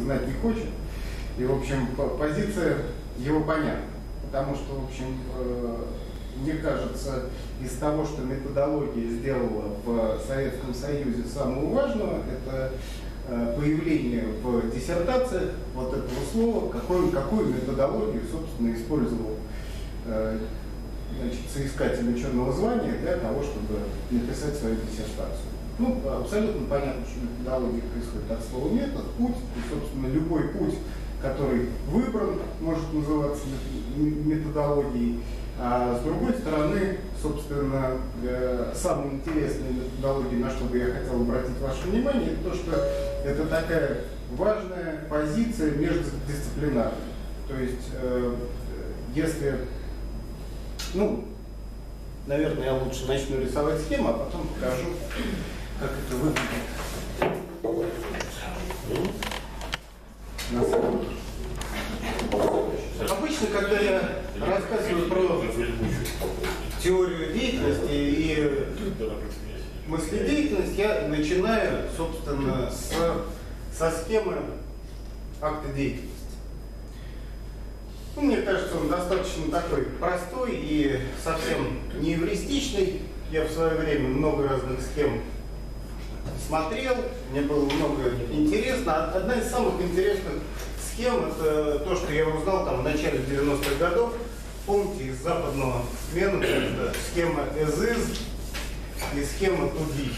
знать не хочет. И, в общем, позиция его понятна. Потому что, в общем, мне кажется, из того, что методология сделала в Советском Союзе самого важного, это появление в диссертациях вот этого слова, какую методологию, собственно, использовал значит, соискатель ученого звания для того, чтобы написать свою диссертацию. Ну, абсолютно понятно, что методология происходит от слова метод, путь, и, собственно, любой путь, который выбран, может называться методологией. А с другой стороны, собственно, самой интересной методологией, на что бы я хотел обратить ваше внимание, это то, что это такая важная позиция междисциплинарная. То есть, если, ну, наверное, я лучше начну рисовать схему, а потом покажу, как это выглядит. Обычно, когда я рассказываю про теорию деятельности и мыследеятельность, я начинаю, собственно, со схемы акта деятельности. Ну, мне кажется, он достаточно такой простой и совсем не эвристичный. Я в свое время много разных схем смотрел, мне было много интересно. Одна из самых интересных схем — это то, что я узнал там в начале 90-х годов. Помните, из западного менеджмента схема as is и схема to be.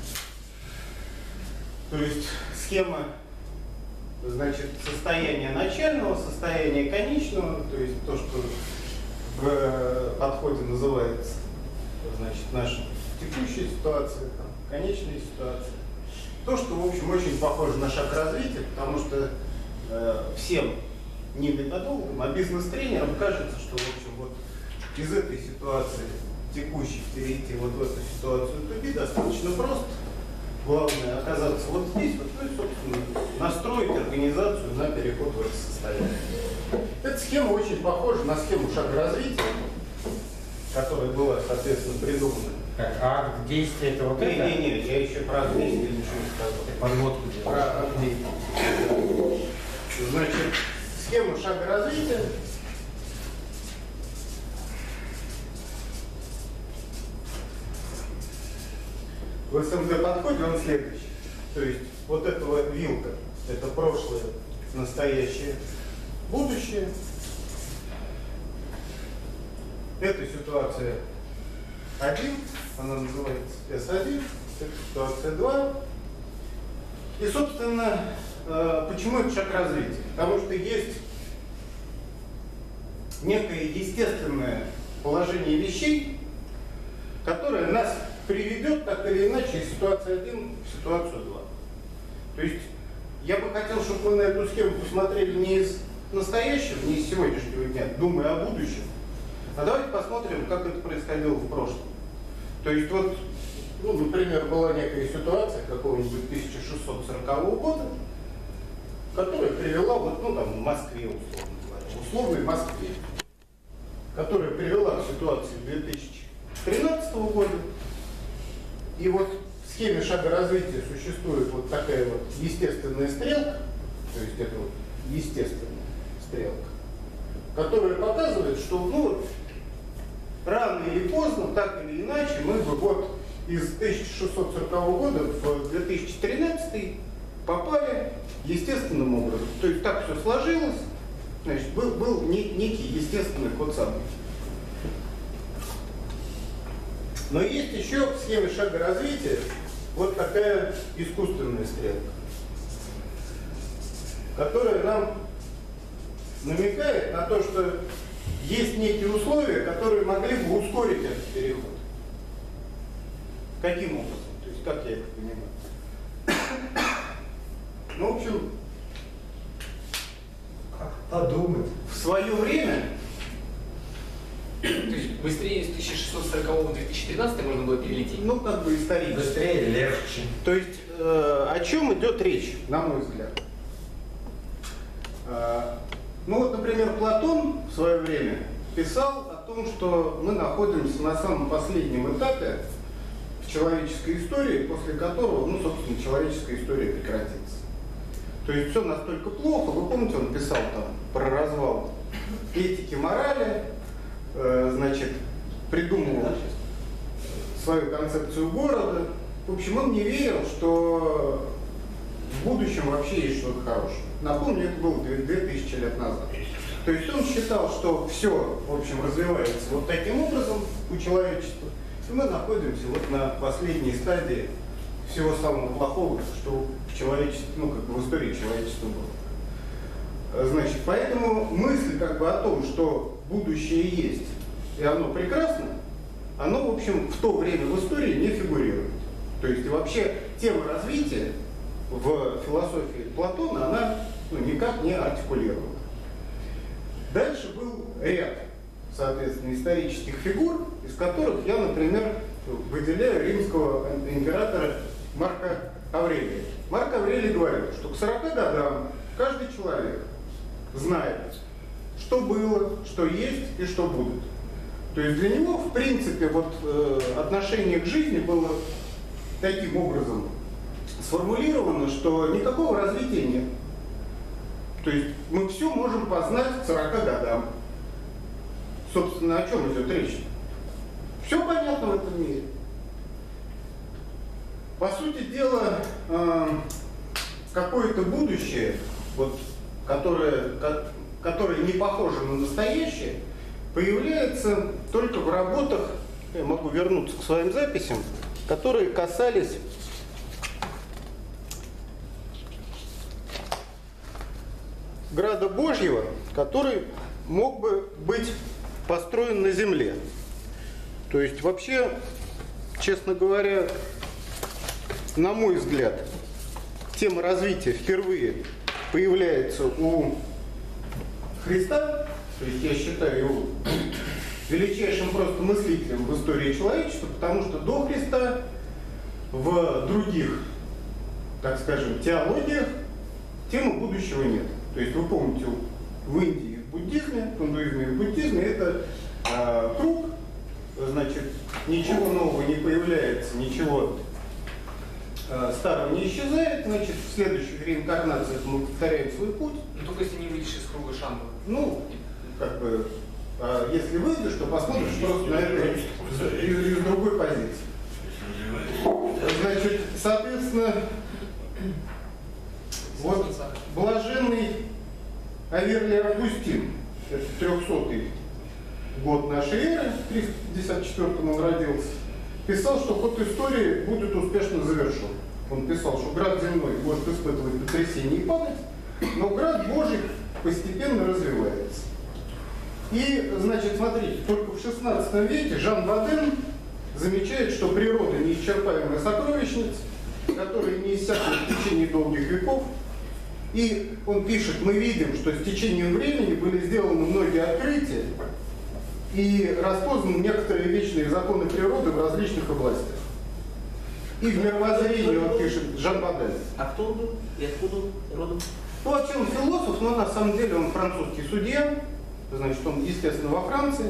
То есть схема, значит, состояния начального, состояния конечного, то есть то, что в подходе называется, значит, наша текущая ситуация, там, конечная ситуация. То, что, в общем, очень похоже на шаг развития, потому что всем не методологам, а бизнес-тренерам кажется, что, в общем, вот из этой ситуации текущей перейти вот в эту ситуацию to be достаточно просто. Главное оказаться вот здесь, вот, ну и, собственно, настроить организацию на переход в это состояние. Эта схема очень похожа на схему шага развития, которая была, соответственно, придумана. Как акт действия это вот это? Не, я еще про акт действия ничего не сказал. Подводку делаешь. Про акт действия. Значит, схема шага развития. В СМД подходе он следующий. То есть вот этого вилка — это прошлое, настоящее, будущее. Эта ситуация 1, она называется S1, это ситуация 2. И, собственно, почему это шаг развития? Потому что есть некое естественное положение вещей, которое нас приведет так или иначе из ситуации 1 в ситуацию 2. То есть я бы хотел, чтобы мы на эту схему посмотрели не из настоящего, не из сегодняшнего дня, думая о будущем, а давайте посмотрим, как это происходило в прошлом. То есть вот, ну, например, была некая ситуация какого-нибудь 1640 года, которая привела, вот, ну, там, в Москве, условно говоря, условной Москве, которая привела к ситуации 2013 года. И вот в схеме шага развития существует вот такая вот естественная стрелка, то есть это вот естественная стрелка, которая показывает, что, ну, рано или поздно, так или иначе, мы бы вот из 1640 года в 2013 попали естественным образом. То есть так все сложилось, значит, был некий естественный ход событий. Но есть еще в схеме шага развития вот такая искусственная стрелка, которая нам намекает на то, что есть некие условия, которые могли бы ускорить этот переход. Каким образом? То есть как я это понимаю? Ну, в общем, подумать. В свое время... То есть быстрее с 1640 в 2013 можно было перелететь? Ну, как бы исторически. Быстрее, легче. То есть о чем идет речь, на мой взгляд? Ну вот, например, Платон в свое время писал о том, что мы находимся на самом последнем этапе в человеческой истории, после которого, ну, собственно, человеческая история прекратится. То есть все настолько плохо. Вы помните, он писал там про развал этики, морали, значит, придумывал свою концепцию города. В общем, он не верил, что в будущем вообще есть что-то хорошее. Напомню, это было 2000 лет назад. То есть он считал, что все, в общем, развивается вот таким образом у человечества. И мы находимся вот на последней стадии всего самого плохого, что в человечестве, ну, как бы в истории человечества было. Значит, поэтому мысль как бы о том, что будущее есть, и оно прекрасно, оно, в общем, в то время в истории не фигурирует. То есть вообще тема развития в философии Платона, она никак не артикулирована. Дальше был ряд, соответственно, исторических фигур, из которых я, например, выделяю римского императора Марка Аврелия. Марк Аврелий говорил, что к 40 годам каждый человек знает, что было, что есть и что будет. То есть для него, в принципе, вот отношение к жизни было таким образом сформулировано, что никакого развития нет. То есть мы все можем познать к 40 годам. Собственно, о чем идет речь? Все понятно в этом мире. По сути дела, какое-то будущее, вот, которое не похоже на настоящее, появляется только в работах, я могу вернуться к своим записям, которые касались Града Божьего, который мог бы быть построен на земле. То есть вообще, честно говоря, на мой взгляд, тема развития впервые появляется у Христа. То есть я считаю его величайшим просто мыслителем в истории человечества, потому что до Христа в других, так скажем, теологиях темы будущего нет. То есть вы помните, в Индии, в буддизме, в индуизме и в буддизме это круг, значит, ничего нового не появляется, ничего старого не исчезает, значит, в следующих реинкарнациях мы повторяем свой путь. Ну только если не выйдешь из круга Шамбала. Ну, как бы, если выйдешь, то посмотришь просто на это из другой позиции. Значит, соответственно, вот блаженный Аверлий Августин, это 300-й год нашей эры, в 354-м он родился, писал, что ход истории будет успешно завершен. Он писал, что град земной может испытывать потрясение и падать, но град Божий постепенно развивается. И, значит, смотрите, только в 16 веке Жан Боден замечает, что природа неисчерпаемая сокровищница, которая не иссякнет в течение долгих веков. И он пишет, мы видим, что с течением времени были сделаны многие открытия и распознаны некоторые вечные законы природы в различных областях. И в мировоззрении он пишет, Жан Боден. А кто он был и откуда он родом? Ну, вообще он философ, но на самом деле он французский судья. Значит, он, естественно, во Франции.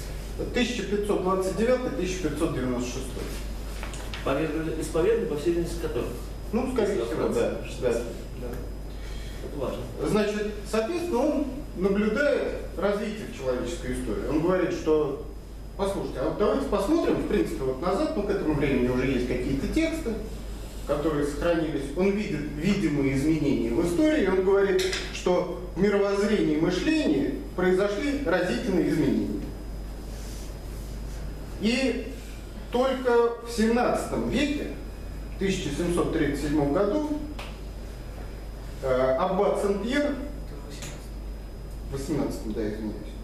1529-1596. Исповедный, по всей видимости, который. Ну, скорее всего, да. Это важно. Значит, соответственно, он наблюдает развитие в человеческой истории. Он говорит, что, послушайте, а вот давайте посмотрим, в принципе, вот назад, ну, к этому времени уже есть какие-то тексты, которые сохранились. Он видит видимые изменения в истории, и он говорит, что в мировоззрении и мышлении произошли разительные изменения. И только в 17 веке, в 1737 году, аббат Сен-Пьер, в 18-м, да, извиняюсь,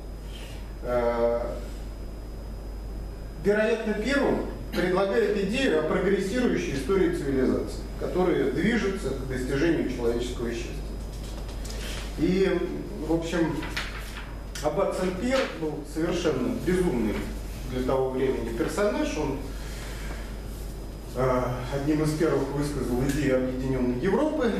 вероятно, первым предлагает идею о прогрессирующей истории цивилизации, которая движется к достижению человеческого счастья. И, в общем, аббат Сен-Пьер был совершенно безумный для того времени персонаж. Он одним из первых высказал идею объединенной Европы.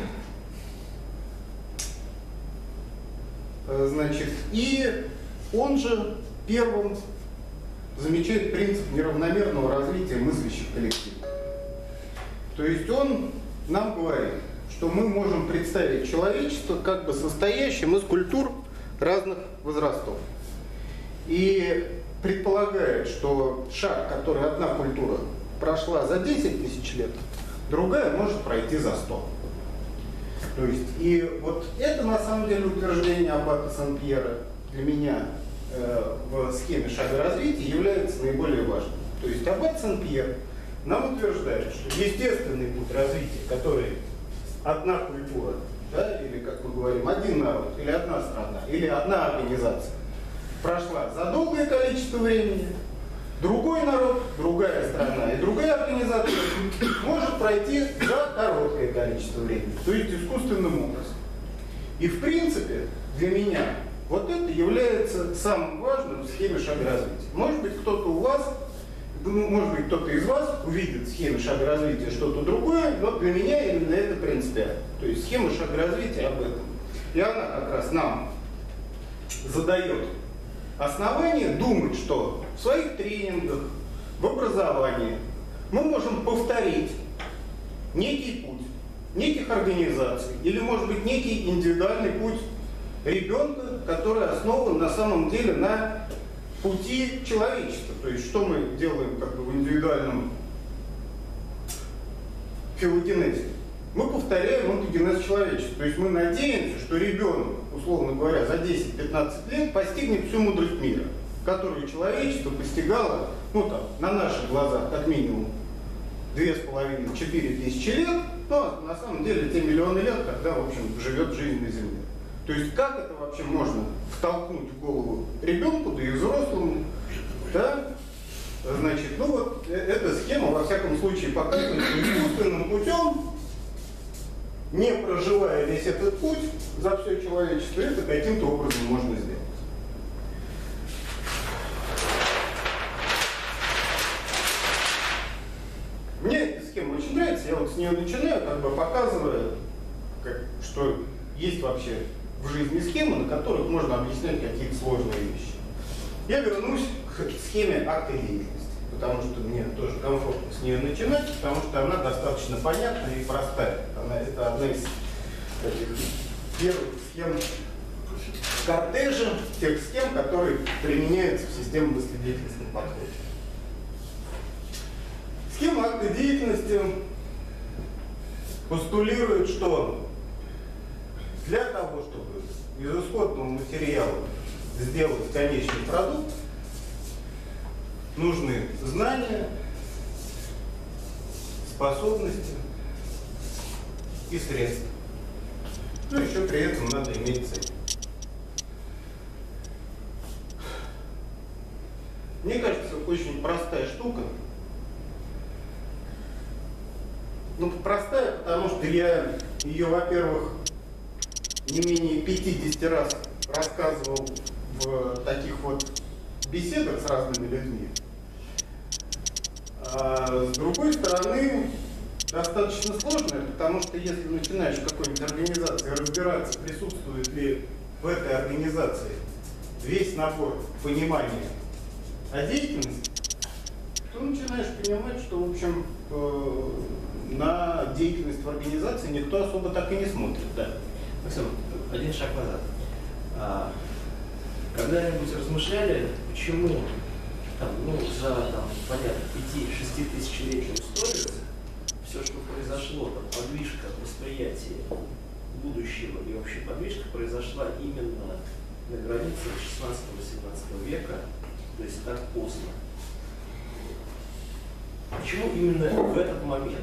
Значит, и он же первым замечает принцип неравномерного развития мыслящих коллективов. То есть он нам говорит, что мы можем представить человечество как бы состоящим из культур разных возрастов. И предполагает, что шаг, который одна культура прошла за 10 тысяч лет, другая может пройти за 100. То есть, и вот это на самом деле утверждение аббата Сен-Пьера для меня в схеме шага развития является наиболее важным. То есть аббат Сен-Пьер нам утверждает, что естественный путь развития, который одна культура, да, или, как мы говорим, один народ, или одна страна, или одна организация, прошла за долгое количество времени, другой народ, другая страна и другая организация может пройти за короткое количество времени, то есть искусственным образом. И в принципе для меня вот это является самым важным в схеме шага развития. Может быть, кто-то у вас, может быть, кто-то из вас увидит в схеме шага развития что-то другое, но для меня именно это принципиально. То есть схема шага развития об этом. И она как раз нам задает основание думать, что в своих тренингах, в образовании мы можем повторить некий путь неких организаций или, может быть, некий индивидуальный путь ребенка, который основан на самом деле на пути человечества. То есть что мы делаем как бы в индивидуальном филогенезе? Мы повторяем онтогенез человечества. То есть мы надеемся, что ребенок, условно говоря, за 10-15 лет постигнет всю мудрость мира, которую человечество постигало, ну там, на наших глазах как минимум 2500-4 тысячи лет, но на самом деле те миллионы лет, когда, в общем, живет жизнь на Земле. То есть как это вообще можно втолкнуть в голову ребенку, да и взрослому, да? Значит, ну вот эта схема, во всяком случае, показывает, что искусственным путем, не проживая весь этот путь за все человечество, это каким-то образом можно сделать. Мне эта схема очень нравится, я вот с нее начинаю, как бы показывая, что есть вообще в жизни схемы, на которых можно объяснять какие-то сложные вещи. Я вернусь к схеме акта деятельности, потому что мне тоже комфортно с нее начинать, потому что она достаточно понятная и простая. Это одна из первых схем кортежа, тех схем, которые применяются в системе мыследеятельностных подходов. Схема акта деятельности постулирует, что для того, чтобы из исходного материала сделать конечный продукт, нужны знания, способности и средства. Ну, еще при этом надо иметь цель. Мне кажется, очень простая штука. Ну, простая, потому что я ее, во-первых, не менее 50 раз рассказывал в таких вот беседах с разными людьми. А с другой стороны, достаточно сложная, потому что если начинаешь в какой-нибудь организации разбираться, присутствует ли в этой организации весь набор понимания о деятельности, то начинаешь понимать, что, в общем, на деятельность в организации никто особо так и не смотрит. Да. Максим, один шаг назад. Когда-нибудь размышляли, почему за понятно, 5-6 тысячелетнюю историю все, что произошло, подвижка восприятия будущего и вообще подвижка произошла именно на границе 16-18 века, то есть так поздно. Почему именно в этот момент?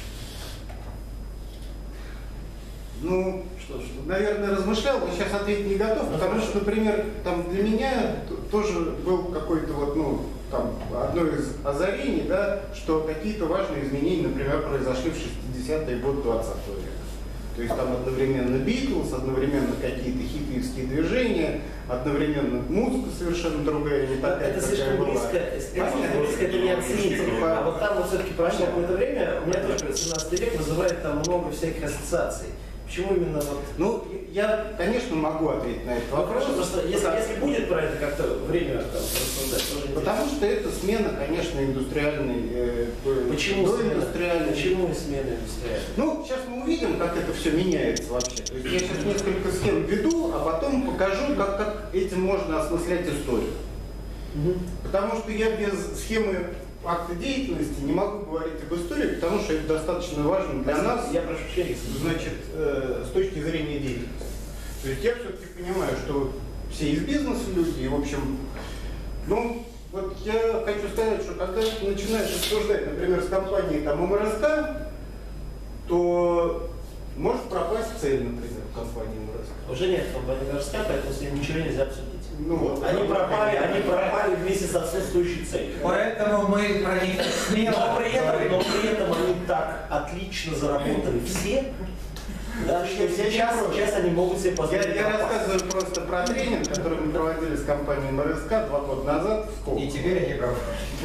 Ну, наверное, размышлял, но сейчас ответить не готов, потому что, например, там для меня тоже был какой-то вот, одно из озарений, да, что какие-то важные изменения, например, произошли в 60-е годы 20 века. То есть там одновременно Битлз, одновременно какие-то хиппийские движения, одновременно музыка совершенно другая, не такая, это слишком близко, это не оценить. А вот там вот все-таки прошло какое-то время, у меня тоже 17 век вызывает там много всяких ассоциаций. Почему именно вот? Ну, я, конечно, могу ответить на этот Ну, вопрос. хорошо, просто если будет про это как-то время там, рассуждать, тоже Потому что это смена, конечно, индустриальной, Почему доиндустриальной. Почему смена индустриальной? Ну, сейчас мы увидим, как это все меняется вообще. То есть я сейчас несколько схем веду, а потом покажу, как этим можно осмыслять историю. Потому что я без схемы акта деятельности не могу говорить об истории, потому что это достаточно важно для нас, Я прошу прощения. значит, с точки зрения деятельности. То есть я все-таки понимаю, что все из бизнеса люди, и в общем, ну, вот я хочу сказать, что когда начинаешь обсуждать, например, с компанией там МРСК, то может пропасть цель, например, в компании МРСК. Уже нет компании МРСК, поэтому с ним ничего нельзя обсудить. Ну, вот, Они пропали вместе с отсутствующей целью. Поэтому мы про них смело Но при говорим. этом они так отлично заработали все, да, что сейчас они могут себе позволить. Я рассказываю просто про тренинг, который мы проводили с компанией МРСК 2 года назад в Сколково. И теперь они правы.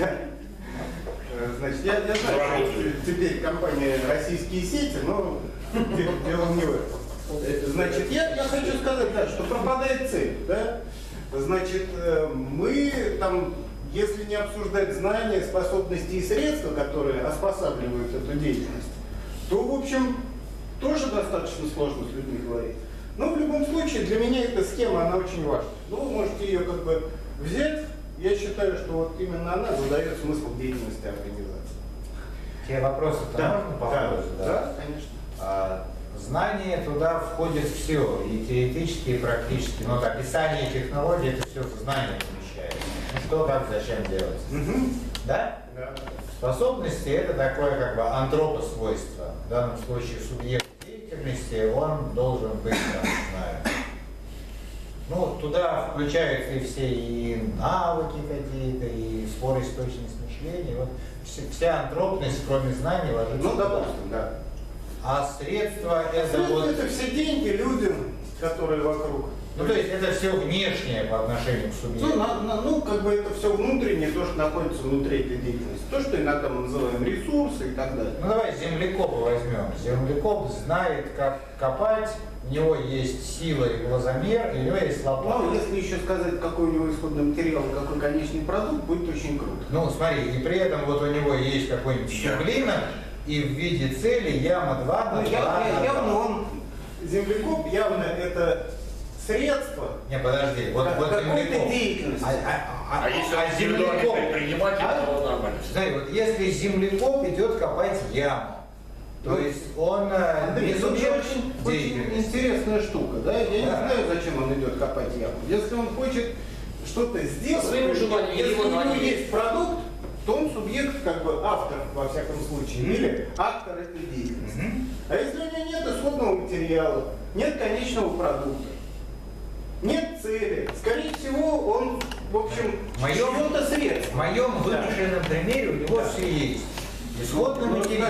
Значит, я знаю, что теперь компания «Российские сети», но дело не в этом. Значит, я хочу сказать, да, что пропадает цель. Да? Значит, мы там, если не обсуждать знания, способности и средства, которые оспосабливают эту деятельность, то, в общем, тоже достаточно сложно с людьми говорить. Но в любом случае, для меня эта схема, она очень важна. Ну, вы можете ее как бы взять. Я считаю, что вот именно она задает смысл деятельности организации. Те вопросы-то можно попробовать? Да, конечно. Знание туда входит все, и теоретически, и практически. Но вот описание технологий, это все в знание помещается. Ну что, как, зачем делать? Да? Да. Способности – это такое как бы антропосвойство. В данном случае субъект деятельности, он должен быть, там, не знаю, ну, туда включаются и все и навыки какие-то, и споры, точность мышления. Вот вся антропность, кроме знаний, ложится Ну, туда. допустим, да. А средства это вот... Это все деньги людям, которые вокруг. Ну, то есть это все внешнее по отношению к субъекту. Ну, как бы это все внутреннее, то, что находится внутри этой деятельности. То, что иногда мы называем ресурсы и так далее. Ну, давай землекопа возьмем. Землекоп знает, как копать, у него есть сила и глазомер, и у него есть лопата. Ну, если еще сказать, какой у него исходный материал, какой конечный продукт, будет очень круто. Ну, смотри, и при этом вот у него есть какой-нибудь суглинок, и в виде цели яма 2 на 2 на 2. Явно он, землекоп, явно это средство. Не, подожди, вот какой-то землекоп. деятельности. А если он индивидуальный землекоп, предприниматель, то нормально. смотри, вот если землекоп идет копать яму, то есть он Андрей, не тут же субъект очень деятельности. интересная штука, да? Я не знаю, зачем он идет копать яму. Если он хочет что-то сделать, По своему желанию, если его у него желанию. есть продукт, то он субъект, как бы автор, во всяком случае, или актор этой деятельности. А если у него нет исходного материала, нет конечного продукта, нет цели, скорее всего, он, в общем, чьё-то В средство. моем вымышленном примере у него все есть. Исходный Ну, материал,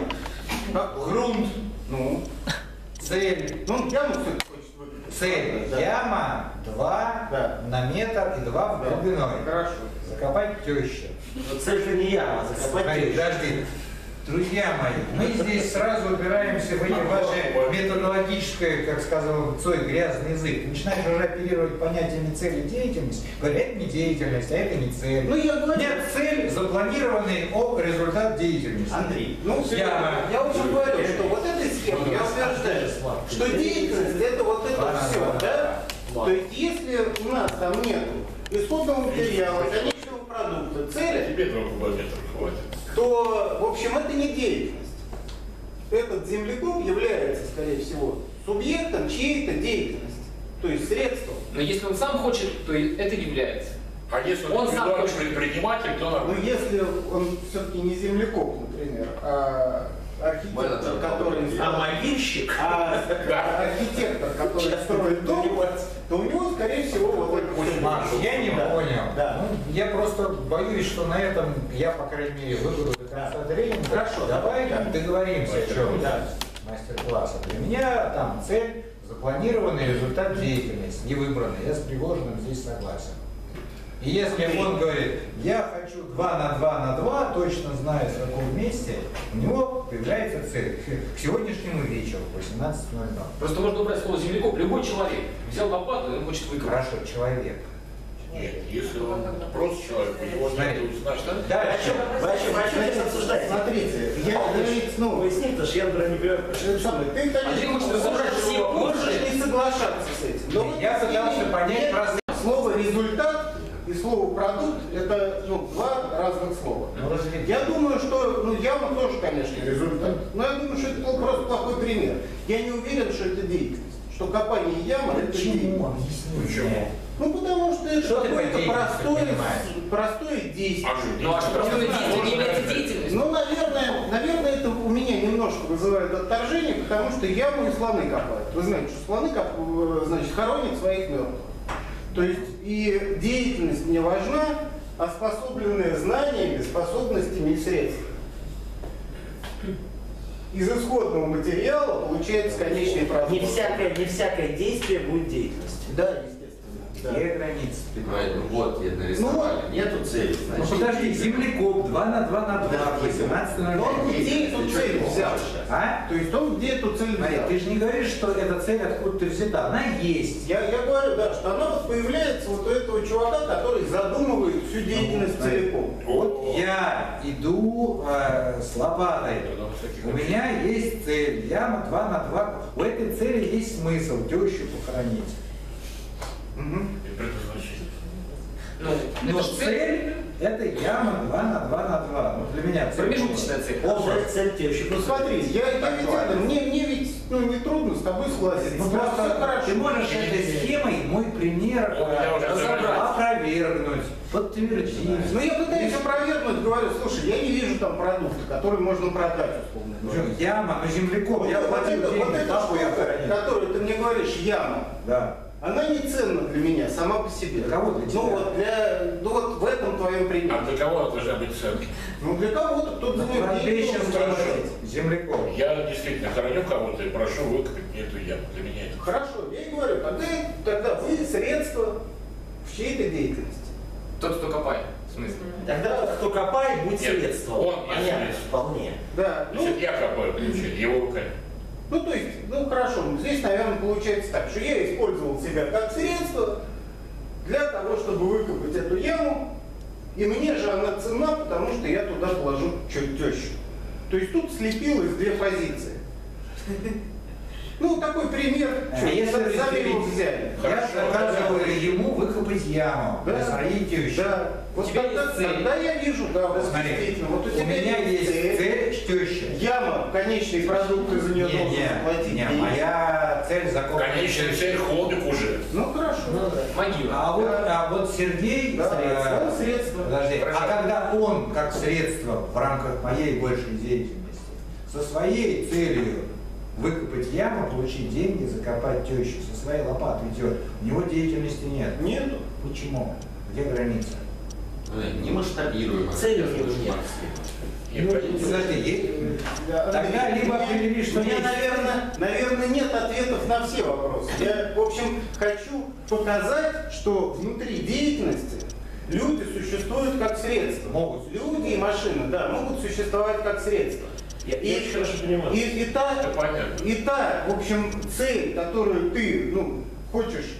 грунт, Ну, цель. ну, яму все-таки хочет выкопать. Цель. Да. Яма 2 Да. на метр и 2 Да. глубиной. Хорошо. Закопать тещу. Но цель-то не яма, а закопать Смотри, тещу. подожди. Друзья мои, мы здесь сразу упираемся в эти ваши методологическое, как сказал Цой, грязный язык. Начинаешь уже оперировать понятиями цели и деятельности. Говорят, это не деятельность, а это не цель. Ну, я говорю, Нет, цель запланированный результат деятельности. Андрей, ну, Яма. я уже говорю, что вот этой схемой я утверждаю, что деятельность это вот это все, да? То есть, если у нас там нет исходного материала, конечного продукта, цели, Тебе 2 кубометров хватит. то, в общем, это не деятельность. Этот землекоп является, скорее всего, субъектом чьей-то деятельности, то есть средством. Но если он сам хочет, то и это является. А если Он он сам индивидуальный хочет. предприниматель, то Но нормально. если он все-таки не землекоп, например, а архитектор, который... А могильщик? архитектор, который строит дом, то у него, скорее всего, вот это вот. Маш, я не Да. понял. Да. Ну, я просто боюсь, что на этом я, по крайней мере, выберу до конца тренинга. Хорошо. Давай Да. договоримся, о чем Да. мастер-класса. Для меня там цель, запланированный результат деятельности, не выбранный. Я с Пригожиным здесь согласен. И если он говорит, я хочу 2 на 2 на 2, точно знаю, в каком месте, у него появляется цель. К сегодняшнему вечеру, 18:00. Просто можно убрать слово землекоп. Любой человек взял лопату, и он хочет выкопать. Хорошо, человек. Нет, если он просто человек, у него Смотри. нет знать, что Дальше. Вы о чем здесь обсуждаете? Смотрите, я ну, Поясни, потому что я, например, не понимаю, ты, конечно, хочешь разобрать все можешь пункты. не соглашаться с этим. Но в Я этой пытался схеме понять нет просто. Слово результат и слово продукт это два разных слова. Я думаю, что яма тоже, конечно, результат. Но я думаю, что это был просто плохой пример. Я не уверен, что это деятельность. Что копание ямы это деятельность. Почему? Потому что это Что ты какое-то по деятельности простое действие. Ну а что, простое действие не является деятельностью? Ну, наверное, это у меня немножко вызывает отторжение, потому что яму и слоны копают. Вы знаете, что слоны значит, хоронят своих мертвых. То есть и деятельность мне важна, а способленные знаниями, способностями и средствами. Из исходного материала получается конечный продукт. не всякое действие будет деятельностью. Да, естественно. Да. Где границы? Ну вот, я нарисовали. Нету цели, Ну значит. подожди, землекоп 2 на 2 на 2, Подожди. 18:00. Но он где эту цель взял? А? То есть он где эту цель Смотри, взял? ты же не говоришь, что эта цель откуда-то взята. Она есть. Я говорю, да, что она вот появляется вот у этого чувака, который задумывает всю деятельность смотри. целиком. Вот я иду с лопатой. У меня есть цель. Яма 2 на 2. У этой цели есть смысл тещу похоронить. И предназначение. Ну, Но это же цель. цель это яма 2 на 2 на 2. Ну, для меня цель. Промежуточная цель. Цель тещи. Ну смотри, я ведь это, мне ведь не трудно с тобой согласиться. Ну, Всё просто хорошо. ты можешь этой схемой мой пример Я уже опровергнуть, подтвердить. Ну я пытаюсь опровергнуть, говорю, слушай, я не вижу там продукта, который можно продать, условно говоря. Причем яма, ну землекоп, Вот я эта платил деньги, папу я штука, хоронил. которую ты мне говоришь, яма, Да. она не ценна для меня сама по себе. Для кого для тебя? Ну вот в этом твоем примере. А для кого должна быть ценка? Ну для кого-то кто-то за нее деньги должен заплатить. Землекоп. Я действительно хороню кого-то и прошу выкопать мне эту яму. Для меня это. Хорошо, я и говорю, тогда вы средства в чьей-то деятельности. Тот, кто копает. В смысле? Тогда кто копает, будет Нет, средство. он есть Понятно, средство. вполне. Да, Значит, я копаю ключи, его руками. то есть, хорошо, здесь, наверное, получается так, что я использовал себя как средство для того, чтобы выкопать эту яму, и мне же она ценна, потому что я туда положу тещу. То есть тут слепилось две позиции. Ну, такой пример, А если за его разделить? взяли. Я заказываю ему выкопать яму для Да, своей тещи. да. Вот У тебя тогда, есть цель. тогда я вижу, да, вот Смотри, действительно, вот у у тебя меня есть цель теща. Яма, конечный продукт, ты за нее должен заплатить деньги. Моя цель закопать. Конечная цель холмик уже. Ну, хорошо. Могила. А вот Сергей, Да, средство. подожди, Хорошо. а когда он как средство в рамках моей большей деятельности со своей целью выкопать яму, получить деньги, закопать тещу, со своей лопатой идет, у него деятельности нет. Нету. Почему? Где граница? Не масштабируем. Цели у него нет. Подожди, тогда либо определи, что у меня, есть. наверное, нет ответов на все вопросы. Я, в общем, хочу показать, что внутри деятельности люди существуют как средство. Могут. Люди и машины, да, могут существовать как средство. Я очень хорошо понимаю. И Это понятно. в общем, цель, которую ты хочешь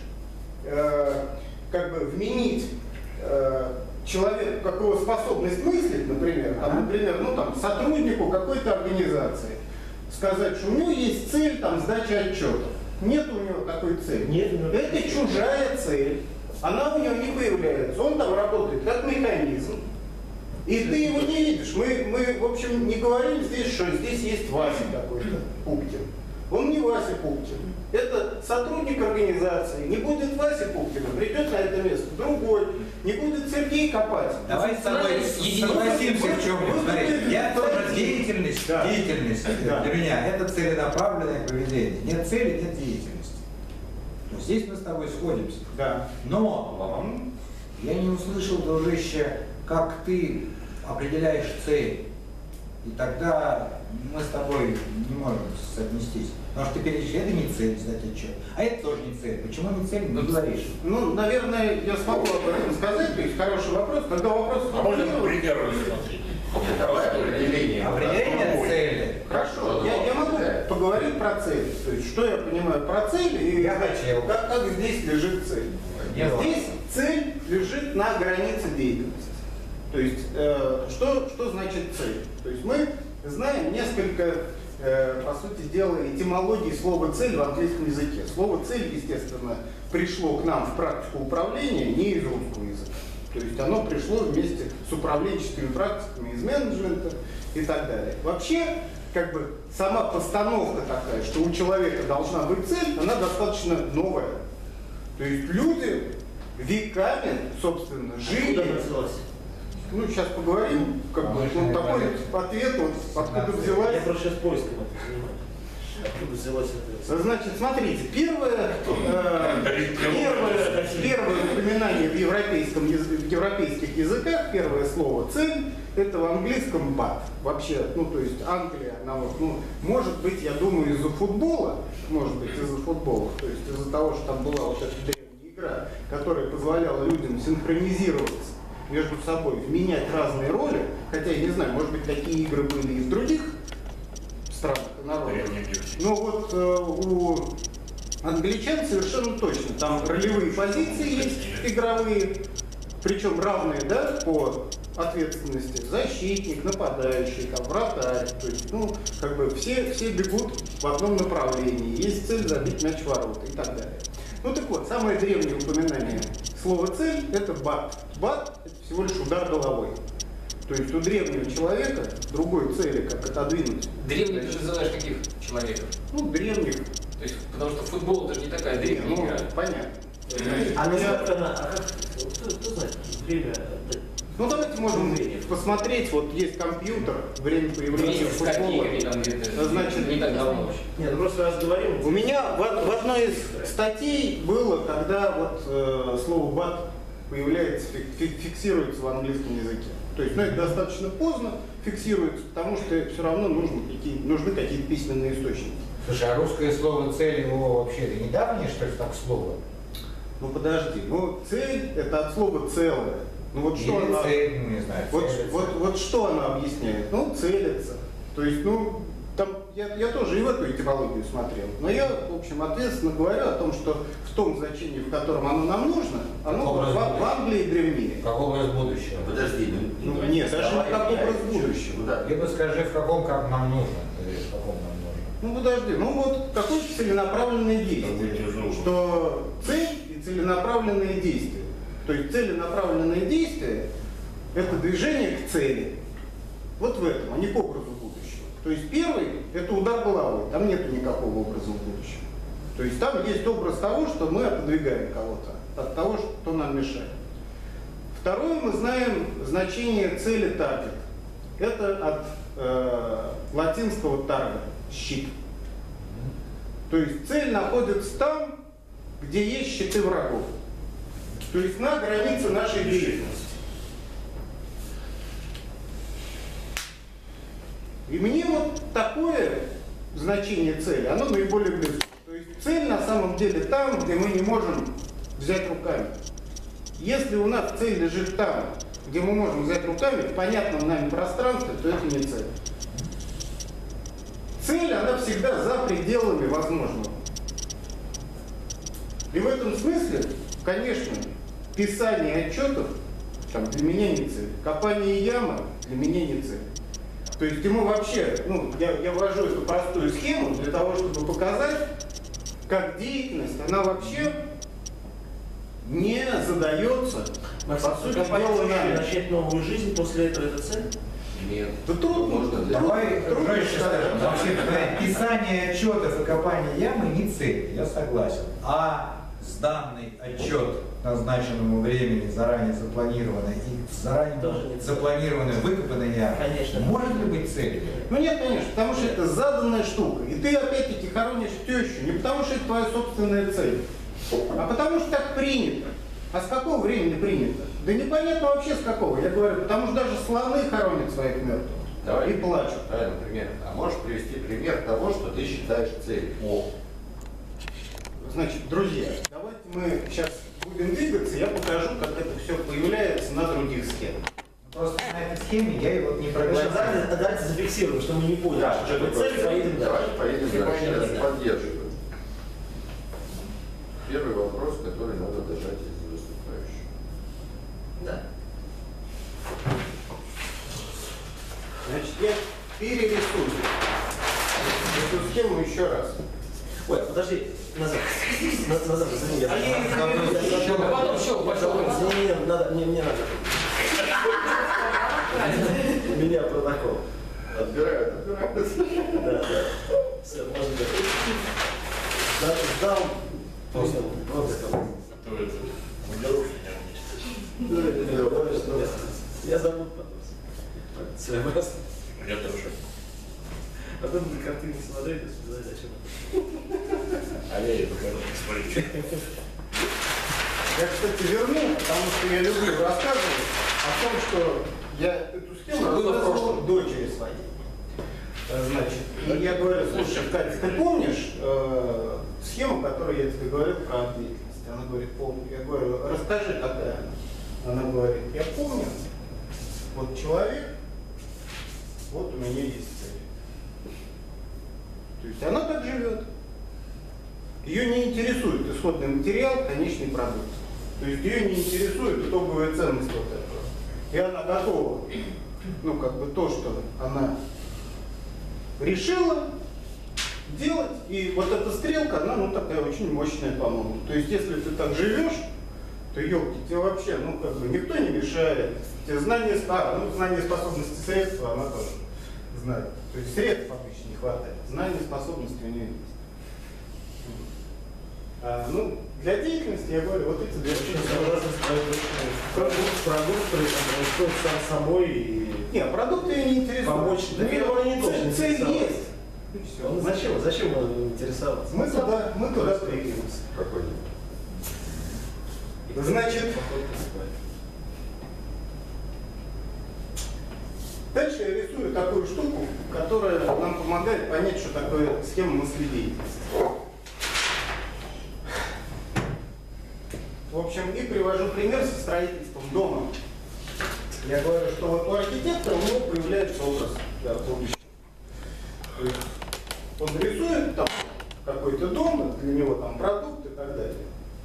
как бы вменить человеку, как его способность мыслить, например, сотруднику какой-то организации, сказать, что у него есть цель сдачи отчетов. Нет у него такой цели. Нет у него Это такой чужая цель. Она у него не появляется. Он там работает как механизм. И ты его не видишь. Мы, в общем, не говорим здесь, что здесь есть Вася какой-то, Пупкин. Он не Вася Пупкин. Это сотрудник организации. Не будет Вася Пупкина, придет на это место другой. Не будет Сергей копать. Давай с тобой согласимся в чем-нибудь. Смотри, я тоже деятельность, Да. деятельность Да. для меня это целенаправленное поведение. Нет цели, нет деятельности. Но здесь мы с тобой сходимся. Да. Но я не услышал, дружище, как ты определяешь цель. И тогда мы с тобой не можем соотнестись. Потому что ты перечисляешь, это не цель сдать отчет. А это тоже не цель. Почему не цель? Не говоришь. Ну, наверное, я смогу об этом сказать, то есть хороший вопрос. Когда вопрос А можно сформулирован- пример рассмотреть? Давай определение. Определение цели. Хорошо, я могу поговорить про цель. То есть, что я понимаю про цель и Я хотел. как здесь лежит цель. Здесь цель лежит на границе деятельности. То есть, что значит цель? То есть мы знаем несколько, по сути дела, этимологии слова цель в английском языке. Слово цель, естественно, пришло к нам в практику управления не из русского языка. То есть оно пришло вместе с управленческими практиками из менеджмента и так далее. Вообще, как бы сама постановка такая, что у человека должна быть цель, она достаточно новая. То есть люди веками, собственно, жили. Откуда началось? Ну, сейчас поговорим, как бы, ну, такой ответ, вот, откуда взялась. Я просто сейчас поиском это занимаюсь. Откуда взялась эта... Значит, смотрите, первое упоминание в европейских языках, первое слово «цель», это в английском «but». Вообще, ну, то есть Англия, ну, может быть, я думаю, из-за футбола, то есть из-за того, что там была вот эта древняя игра, которая позволяла людям синхронизироваться между собой, менять разные роли, хотя я не знаю, может быть, такие игры были и в других странах и народах. Но вот у англичан совершенно точно. Там ролевые позиции есть игровые, причем равные, да, по ответственности. Защитник, нападающий, там, вратарь. То есть, ну, как бы все бегут в одном направлении. Есть цель забить мяч в ворота и так далее. Ну так вот, самое древнее упоминание слова цель это бат. Бат это всего лишь удар головой. То есть у древнего человека другой цели, как отодвинуть. Древних ты называешь каких человеков? Ну, древних. То есть, потому что футбол это же не такая древняя Ну, игра. понятно. А насколько она... А как... Кто знает? Время... Ну давайте можем посмотреть, вот есть компьютер, время появления Вместе с футбола. копейками там где-то. Значит, не так давно. Нет, ну просто раз говорим... У меня в одной из статей было, когда вот слово бат появляется, фиксируется в английском языке. То есть, ну, это достаточно поздно фиксируется, потому что все равно нужны какие-то письменные источники. Слушай, а русское слово «цель» его вообще это недавнее, что ли, так слово? Ну подожди, ну цель это от слова целое. Ну вот что Или она, цель, ну, не знаю, вот что она объясняет? Ну, целится. То есть, ну, там я тоже и в эту этимологию смотрел. Но я, в общем, ответственно говорю о том, что в том значении, в котором оно нам нужно, оно в Англии древнее. Как образ будущего. Подожди, Ну, нет, даже не как образ будущего. Да. Либо скажи, в каком, как нам нужно. Или в каком нам нужно. Ну подожди, ну вот какое-то целенаправленное действие. Что цель и целенаправленные действия. То есть целенаправленное действие – это движение к цели. Вот в этом, а не к образу будущего. То есть первый – это удар головой, там нет никакого образа будущего. То есть там есть образ того, что мы отодвигаем кого-то от того, что нам мешает. Второе, мы знаем значение цели таргет. Это от латинского таргет – щит. То есть цель находится там, где есть щиты врагов. То есть на границе нашей деятельности. И мне вот такое значение цели, оно наиболее близко. То есть цель на самом деле там, где мы не можем взять руками. Если у нас цель лежит там, где мы можем взять руками, в понятном нами пространстве, то это не цель. Цель, она всегда за пределами возможного. И в этом смысле, конечно, писание отчетов там, для меня не цель. Копание ямы для меня не цель. То есть ему вообще, ну, я ввожу эту простую схему для того, чтобы показать, как деятельность, она вообще не задается, Максим, по сути копать дела, проще нами. начать новую жизнь, после этого это цель? Нет. Да трудно, Можно, да. Давай трудно проще скажем. сказать. Вообще, писание отчетов и копание ямы не цель, я согласен. А сданный отчет назначенному времени, заранее запланированной и заранее Тоже не цель. запланированной выкопанной ямы, Конечно. может ли быть целью? Ну нет, конечно, потому что это заданная штука. И ты опять-таки хоронишь тещу не потому, что это твоя собственная цель, а потому что так принято. А с какого времени принято? Да непонятно вообще с какого. Я говорю, потому что даже слоны хоронят своих мертвых. Давай. и плачут. Правильно, пример. А можешь привести пример того, что ты считаешь целью? Значит, друзья, давайте мы сейчас будем двигаться, я покажу, как это все появляется на других схемах. Просто на этой схеме я его не Конечно, проглотил. давайте зафиксируем, что мы не поняли, что это цель, поедем дальше. Давай поедем дальше. Я же поддерживаю. Первый вопрос, который надо дожать из выступающего. Да. Значит, я перерисую эту схему еще раз. Ой, подожди, назад. Назад, извини, я... А потом все, пошел. Не, надо, мне надо. У меня протокол. Отбирают. Да. Все, можно говорить. Сдал. Просто. То это удержишь меня. Я забыл потом. Все, раз. Я тоже. Потом на картинки смотреть и сказать, зачем это. А я эту картину смотрю. Я, кстати, верну, потому что я люблю рассказывать о том, что я эту схему Было в рассказывал прошлом. дочери своей. Значит, и я говорю, слушай, Катя, ты помнишь схему, которую я тебе говорил про деятельность? Она говорит, помню. Я говорю, расскажи, какая она. Она говорит, я помню, вот человек, вот у меня есть цель. То есть она так живет. Ее не интересует исходный материал, конечный продукт. То есть ее не интересует итоговая ценность вот этого. И она готова, ну как бы то, что она решила делать. И вот эта стрелка, она ну такая очень мощная, по-моему. То есть если ты так живешь, то елки, тебе вообще, ну как бы никто не мешает. Тебе знания, знания, способности, средства она тоже знает. То есть средств обычно не хватает. Знания, способности у нее есть. Ну, для деятельности, я говорю, вот эти две штуки. Продукт, который происходит сам собой и... Не, продукты ее не интересуют. Помочь. Да, Так его не должен цель интересовать. есть. И все. Ну, зачем ему интересоваться? Мы туда двигаемся. Какой? Значит, дальше я рисую такую штуку, которая нам помогает понять, что такое схема мыследеятельности. В общем, и привожу пример со строительством дома. Я говорю, что вот у архитектора у него появляется образ будущего. То есть он рисует там какой-то дом, для него там продукт и так далее.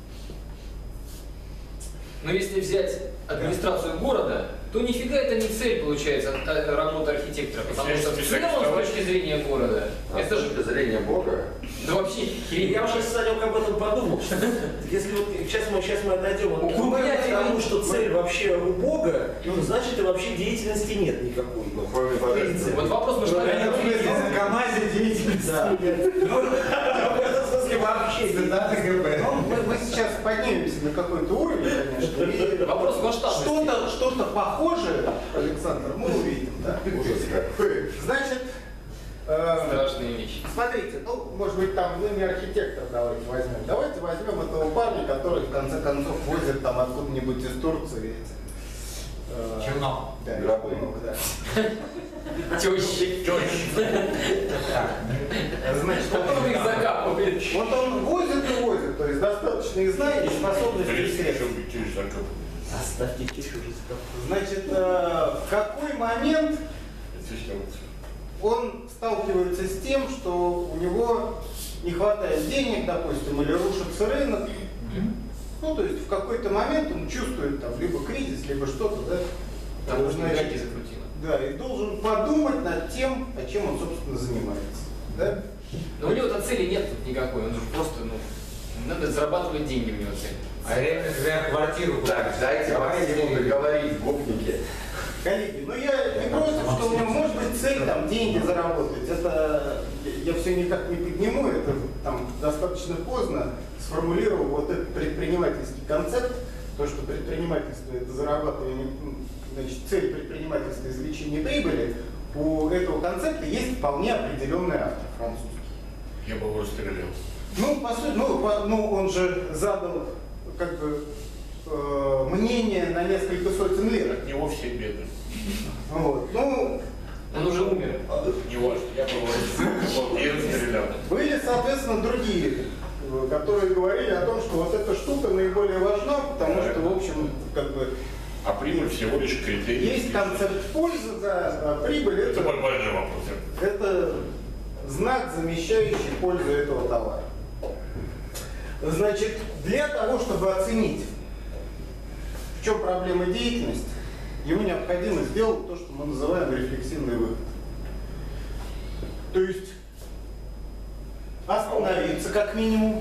Но если взять администрацию города, то нифига это не цель получается работа архитектора, потому что в целом с точки зрения города, А с это же, точки зрения Бога, да вообще херень. Я уже, Санек, об этом подумал. Если вот сейчас мы отойдем от тому, что цель вообще у Бога, ну, значит, и вообще деятельности нет никакой. ну, кроме В принципе. Вот вопрос масштабирования. В КамАЗе деятельность. Да. Ну, в этом смысле вообще. Ну, мы сейчас поднимемся на какой-то уровень, конечно. И Вопрос масштабности. что-то похожее, Александр, мы увидим. Да? ужас какой. Значит, Страшные вещи. смотрите, ну, может быть, там, ну, не архитектор давайте возьмем. Давайте возьмем этого парня, который, в конце концов, возит там откуда-нибудь из Турции. Челнок. Да, Гробы. да. Тещи. Значит, Который их закапывает. вот он возит и возит, то есть достаточно и знаний, и способности и средств. Через закат. Оставьте тишу уже. Значит, в какой момент он сталкивается с тем, что у него не хватает денег, допустим, или рушится рынок. Ну, то есть в какой-то момент он чувствует там либо кризис, либо что-то, да? Там уже Значит, ноги закрутило. да, и должен подумать над тем, о чем он, собственно, занимается. Да? Но у него-то цели нет тут никакой, он же просто, ну, надо зарабатывать деньги у него цель. А реально, когда квартиру Так, дайте Максиму договорить, гопники. Коллеги, ну я не против, что у него может быть цель там деньги заработать. Это я все никак не подниму, это там достаточно поздно сформулировал вот этот предпринимательский концепт, то, что предпринимательство это зарабатывание, значит, цель предпринимательства извлечение прибыли. У этого концепта есть вполне определенный автор французский. Я бы его расстрелял. Ну, по сути, ну, он же задал как бы мнение на несколько сотен лет. От него все беды. Вот. Ну, Он уже умер. Не важно, я был я расстрелял. Были, соответственно, другие, которые говорили о том, что вот эта штука наиболее важна, потому что, в общем, как бы... А прибыль всего лишь критерий. Есть концепт пользы, да, прибыль Это больной вопрос. это знак, замещающий пользу этого товара. Значит, для того, чтобы оценить, в чем проблема деятельности, ему необходимо сделать то, что мы называем рефлексивный выход. То есть остановиться как минимум.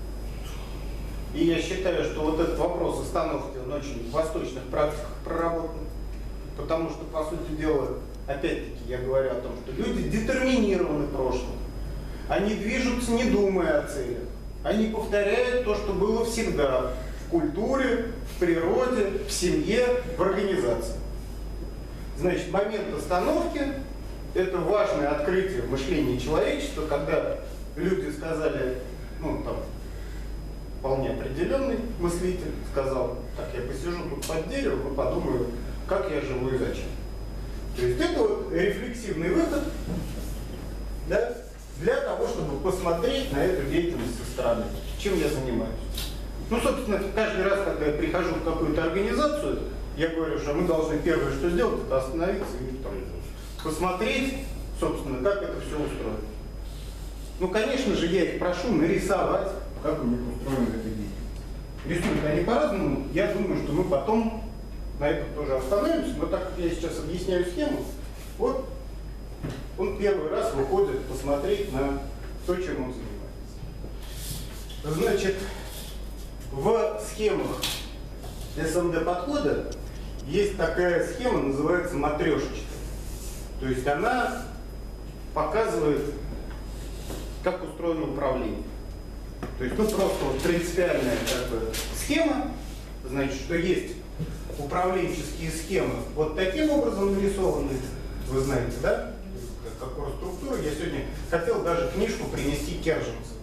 И я считаю, что вот этот вопрос остановки, он очень в восточных практиках проработан. Потому что, по сути дела, опять-таки я говорю о том, что люди детерминированы прошлым. Они движутся, не думая о целях. Они повторяют то, что было всегда в культуре, в природе, в семье, в организации. Значит, момент остановки – это важное открытие в мышлении человечества, когда люди сказали, ну, там, вполне определенный мыслитель сказал, так, я посижу тут под деревом и подумаю, как я живу и зачем. То есть это вот рефлексивный выход, да, для того, чтобы посмотреть на эту деятельность со стороны, чем я занимаюсь. Ну, собственно, каждый раз, когда я прихожу в какую-то организацию, я говорю, что мы должны первое, что сделать, это остановиться и там, посмотреть, собственно, как это все устроено. Ну, конечно же, я их прошу нарисовать, как у них устроена эта деятельность. Рисуют они по-разному. Я думаю, что мы потом на этом тоже остановимся. Но так как я сейчас объясняю схему, вот он первый раз выходит посмотреть на то, чем он занимается. Значит, в схемах СМД-подхода есть такая схема, называется матрешечка. То есть она показывает, как устроено управление. То есть, ну, просто вот принципиальная как бы схема, значит, что есть управленческие схемы вот таким образом нарисованы, вы знаете, да? Какую структуру. Я сегодня хотел даже книжку принести Керженцеву,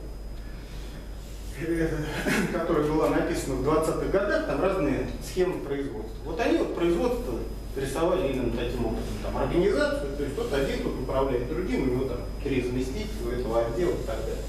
которая была написана в 20-х годах, там разные схемы производства. Вот они вот производство рисовали именно таким образом. Там организацию, то есть тот один тут управляет другим, у него там 3 заместителя, у этого отдела и так далее.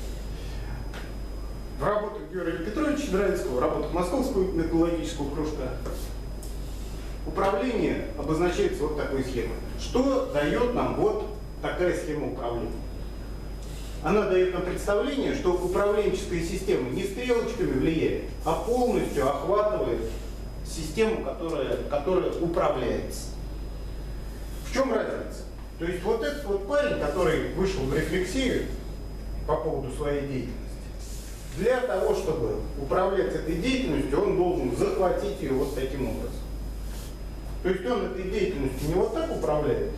В работах Георгия Петровича Драицкого, в работах Московского методологического кружка управление обозначается вот такой схемой. Что дает нам вот такая схема управления? Она дает нам представление, что управленческая система не стрелочками влияет, а полностью охватывает систему, которая управляется. В чем разница? То есть вот этот вот парень, который вышел в рефлексию по поводу своей деятельности, для того, чтобы управлять этой деятельностью, он должен захватить ее вот таким образом. То есть он этой деятельностью не вот так управляет,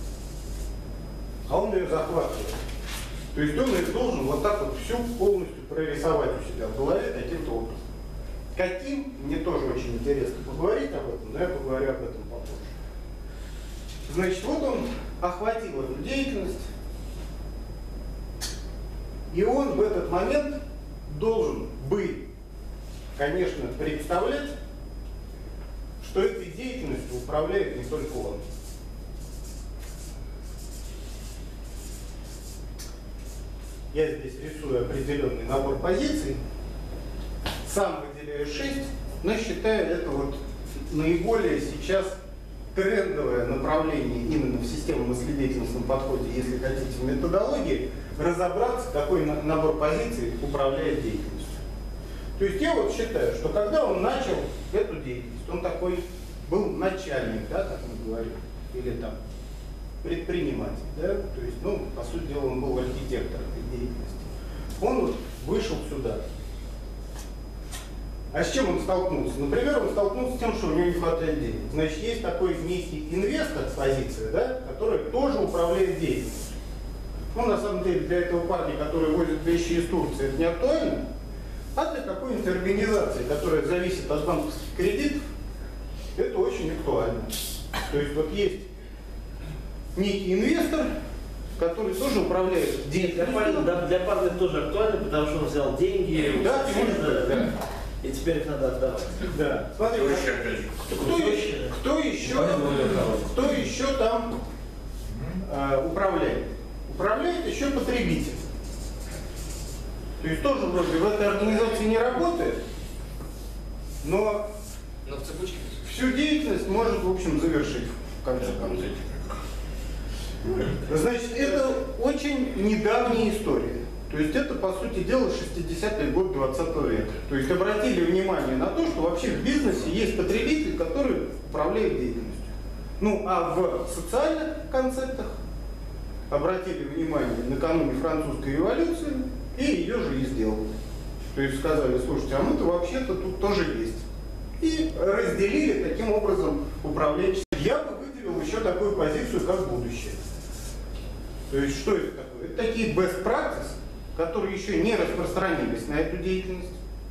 а он ее захватывает. То есть он ее должен вот так вот всю полностью прорисовать у себя в голове таким-то образом. Каким, мне тоже очень интересно поговорить об этом, но я поговорю об этом попозже. Значит, вот он охватил эту деятельность, и он в этот момент должен бы, конечно, представлять, что этой деятельностью управляет не только он. Я здесь рисую определенный набор позиций, сам выделяю 6, но считаю это вот наиболее сейчас трендовое направление именно в системно-мыследеятельностном подходе, если хотите, в методологии, разобраться, какой набор позиций управляет деятельностью. То есть я вот считаю, что когда он начал эту деятельность, он такой был начальник, да, как мы говорим, или там предприниматель, да, то есть, ну, по сути дела, он был архитектор этой деятельности. Он вот вышел сюда. А с чем он столкнулся? Например, он столкнулся с тем, что у него не хватает денег. Значит, есть такой некий инвестор, позиция, да, который тоже управляет деятельностью. Ну, на самом деле, для этого парня, который возит вещи из Турции, это не актуально. А для какой-нибудь организации, которая зависит от банковских кредитов, это очень актуально. То есть вот есть некий инвестор, который тоже управляет деятельностью. Для парня тоже актуально, потому что он взял деньги, да, да. И теперь их надо отдавать. Да. Смотри, кто еще там управляет? Управляет еще потребитель. То есть тоже вроде в этой организации не работает, но в цепочке всю деятельность может, в общем, завершить в конце концов. Значит, это очень недавняя история. То есть это, по сути дела, 60-й год 20 века. То есть обратили внимание на то, что вообще в бизнесе есть потребитель, который управляет деятельностью. Ну, а в социальных концептах обратили внимание накануне французской революции и ее же и сделали. То есть сказали, слушайте, а мы-то вообще-то тут тоже есть. И разделили таким образом управленчество. Я бы выделил еще такую позицию, как будущее. То есть что это такое? Это такие best practices, которые еще не распространились на эту деятельность.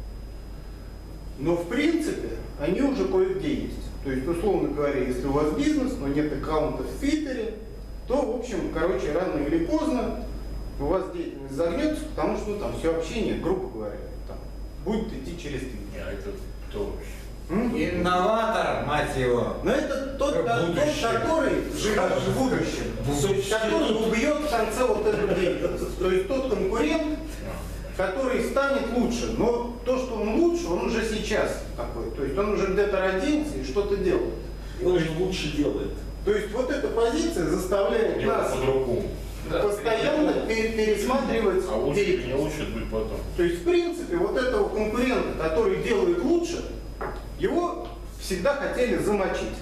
Но в принципе они уже кое-где есть. То есть, условно говоря, если у вас бизнес, но нет аккаунта в Твиттере, то, в общем, короче, рано или поздно у вас деятельность загнется, потому что там все общение, грубо говоря, там, будет идти через Твиттер. А это кто? Инноватор, мать его. Но это тот, который живет в будущем, то есть, который убьет в конце вот эту деятельность. То есть тот конкурент, который станет лучше. Но то, что он лучше, он уже сейчас такой. То есть он уже где-то родился и что-то делает. И он же лучше делает. То есть вот эта позиция заставляет нас постоянно пересматривать деятельность. Не лучше будет потом. То есть в принципе вот этого конкурента, который делает лучше, его всегда хотели замочить.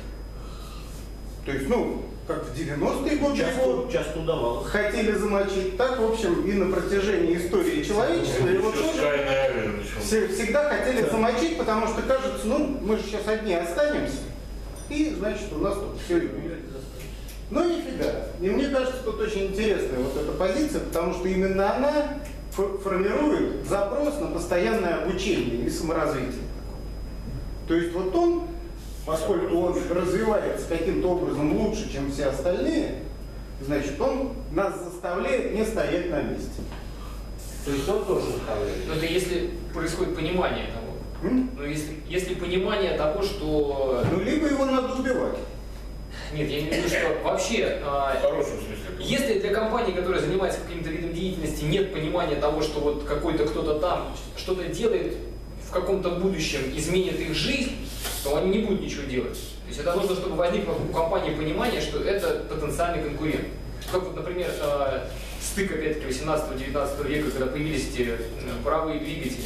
То есть, ну, как в 90-е годы его часто удавалось. хотели замочить, так, в общем, и на протяжении истории человечества его тоже всегда хотели замочить, потому что кажется, ну, мы же сейчас одни останемся, и, значит, у нас тут все и будет. Но нифига. И мне кажется, тут очень интересная вот эта позиция, потому что именно она формирует запрос на постоянное обучение и саморазвитие. То есть вот он, поскольку он развивается каким-то образом лучше, чем все остальные, значит, он нас заставляет не стоять на месте. То есть он тоже управляет. Но это если происходит понимание того. Но если понимание того, что... Ну, либо его надо убивать. Нет, я имею в виду, что вообще, В хорошем смысле. если для компании, которая занимается каким-то видом деятельности, нет понимания того, что вот какой-то кто-то там что-то делает, в каком-то будущем изменит их жизнь, то они не будут ничего делать. То есть это нужно, чтобы возникло у компании понимание, что это потенциальный конкурент. Как вот, например, стык, опять-таки, 18-19 века, когда появились эти паровые двигатели,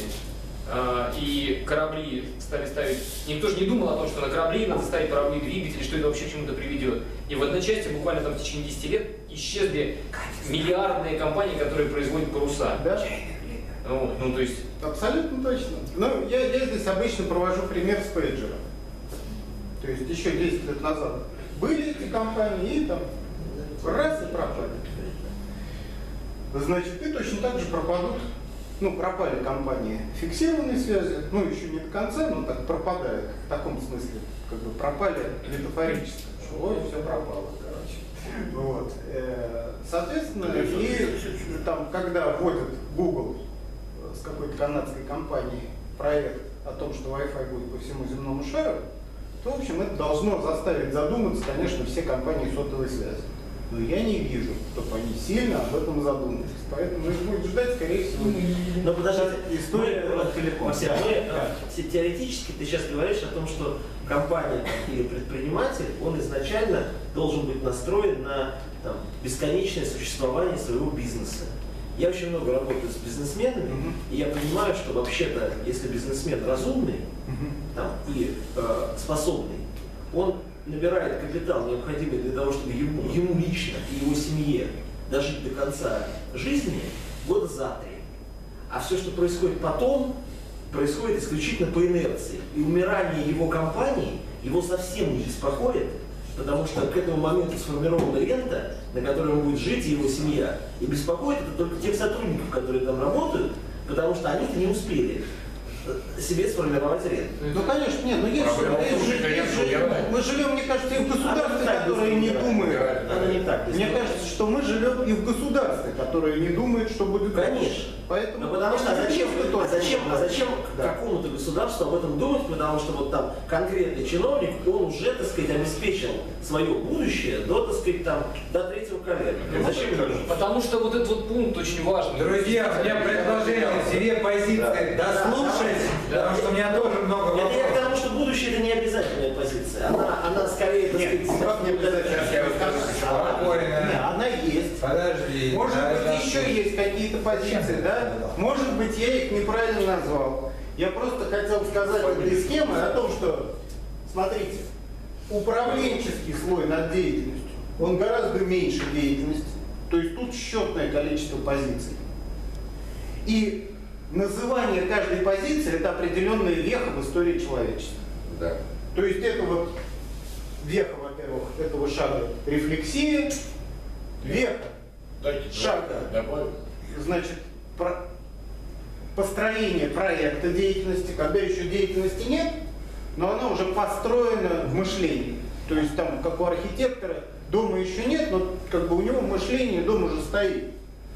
и корабли стали ставить... Никто же не думал о том, что на корабли надо ставить паровые двигатели, что это вообще к чему-то приведет. И в одночасье, буквально там в течение 10 лет, исчезли миллиардные компании, которые производят паруса. Да? Ну, то есть... Абсолютно точно. Ну, я здесь обычно провожу пример с пейджером. То есть еще 10 лет назад были эти компании, и там раз и пропали. Значит, и точно так же пропадут, ну, пропали компании фиксированной связи, ну, еще не до конца, но так пропадают, в таком смысле, как бы пропали метафорически, что ой, все пропало, короче. Вот. Соответственно, и там, когда вводят Google с какой-то канадской компанией проект о том, что Wi-Fi будет по всему земному шару, то, в общем, это должно заставить задуматься, конечно, все компании сотовой связи. Но я не вижу, чтобы они сильно об этом задумались. Поэтому их будет ждать, скорее всего, Но подождите, история телефона. Теоретически ты сейчас говоришь о том, что компания или предприниматель, он изначально должен быть настроен на там, бесконечное существование своего бизнеса. Я очень много работаю с бизнесменами, и я понимаю, что вообще-то, если бизнесмен разумный там, и способный, он набирает капитал, необходимый для того, чтобы ему лично и его семье дожить до конца жизни года за 3. А все, что происходит потом, происходит исключительно по инерции. И умирание его компании его совсем не беспокоит, потому что к этому моменту сформирована рента, на которой он будет жить, и его семья. И беспокоит это только тех сотрудников, которые там работают, потому что они-то не успели себе сформировать рынок. Ну, конечно, нет, но есть Проблема в том, что, же, конечно, есть же- убирает. мы живем, мне кажется, и в государстве, Она так которое не убирает. думает. Она не так. Мне кажется, что мы живем и в государстве, которое не думает, что будет Конечно. дальше. Поэтому, Ну, потому что зачем Да. какому-то государству об этом думать, потому что вот там конкретный чиновник, он уже, так сказать, обеспечил свое будущее до, так сказать, там, до третьего колена. Зачем это нужно? Потому что вот этот вот пункт очень важный. Друзья, у меня предложение себе позиции дослушать, потому что у меня тоже много Это я к вопросов. тому, что будущее это не обязательная позиция. Она скорее, так Нет, сказать, как не обязательно. Сейчас я расскажу, почему. Спокойно. Не, она есть. Подожди. Может да, быть, да. еще есть какие-то позиции, да? Может быть, я их неправильно назвал. Я просто хотел сказать этой схемой о том, что, смотрите, управленческий слой над деятельностью, он гораздо меньше деятельности. То есть тут счетное количество позиций. И называние каждой позиции – это определенная веха в истории человечества. Да. То есть это вот веха, во-первых, этого шага рефлексия, веха, Дайте Шага. добавить. значит, построение проекта деятельности, когда еще деятельности нет, но она уже построена в мышлении. То есть там, как у архитектора, дома еще нет, но как бы у него мышление, дом уже стоит.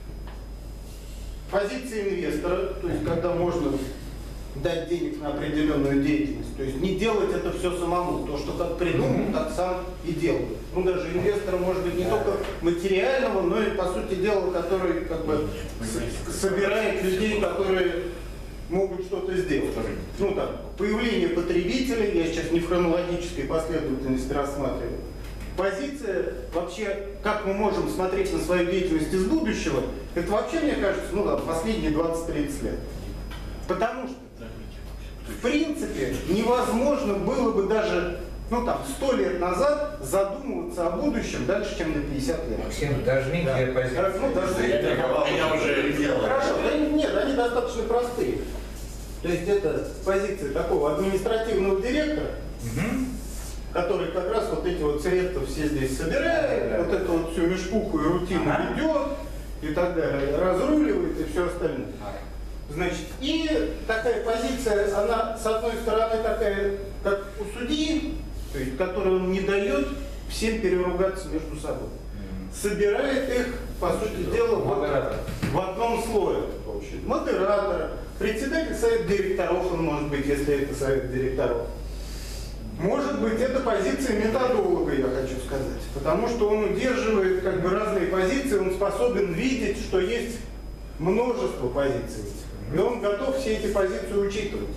Позиция инвестора, то есть когда можно дать денег на определенную деятельность, то есть не делать это все самому, то, что как придумал, так сам и делаю. Ну даже инвестора может быть не только материального, но и по сути дела, который как бы собирает людей, которые могут что-то сделать. Ну там, появление потребителей, я сейчас не в хронологической последовательности рассматриваю. Позиция, вообще, как мы можем смотреть на свою деятельность из будущего, это вообще, мне кажется, ну да, последние 20-30 лет. Потому что, в принципе, невозможно было бы даже, ну там, 100 лет назад задумываться о будущем дальше, чем на 50 лет. Максим, дожми Да. две позиции. Ну, даже- Я уже Хорошо, да нет, они достаточно простые. То есть это позиция такого административного директора, который как раз вот эти вот средства все здесь собирает, вот эту вот всю мешпуху и рутину ведет и так далее, разруливает и все остальное. Значит, и такая позиция, она с одной стороны такая, как у судьи, то есть, которой он не дает всем переругаться между собой. Собирает их, по сути дела, вот в одном слое. Модератора, председатель совета директоров он может быть, если это совет директоров. Может быть, это позиция методолога, я хочу сказать. Потому что он удерживает как бы разные позиции, он способен видеть, что есть множество позиций. И он готов все эти позиции учитывать.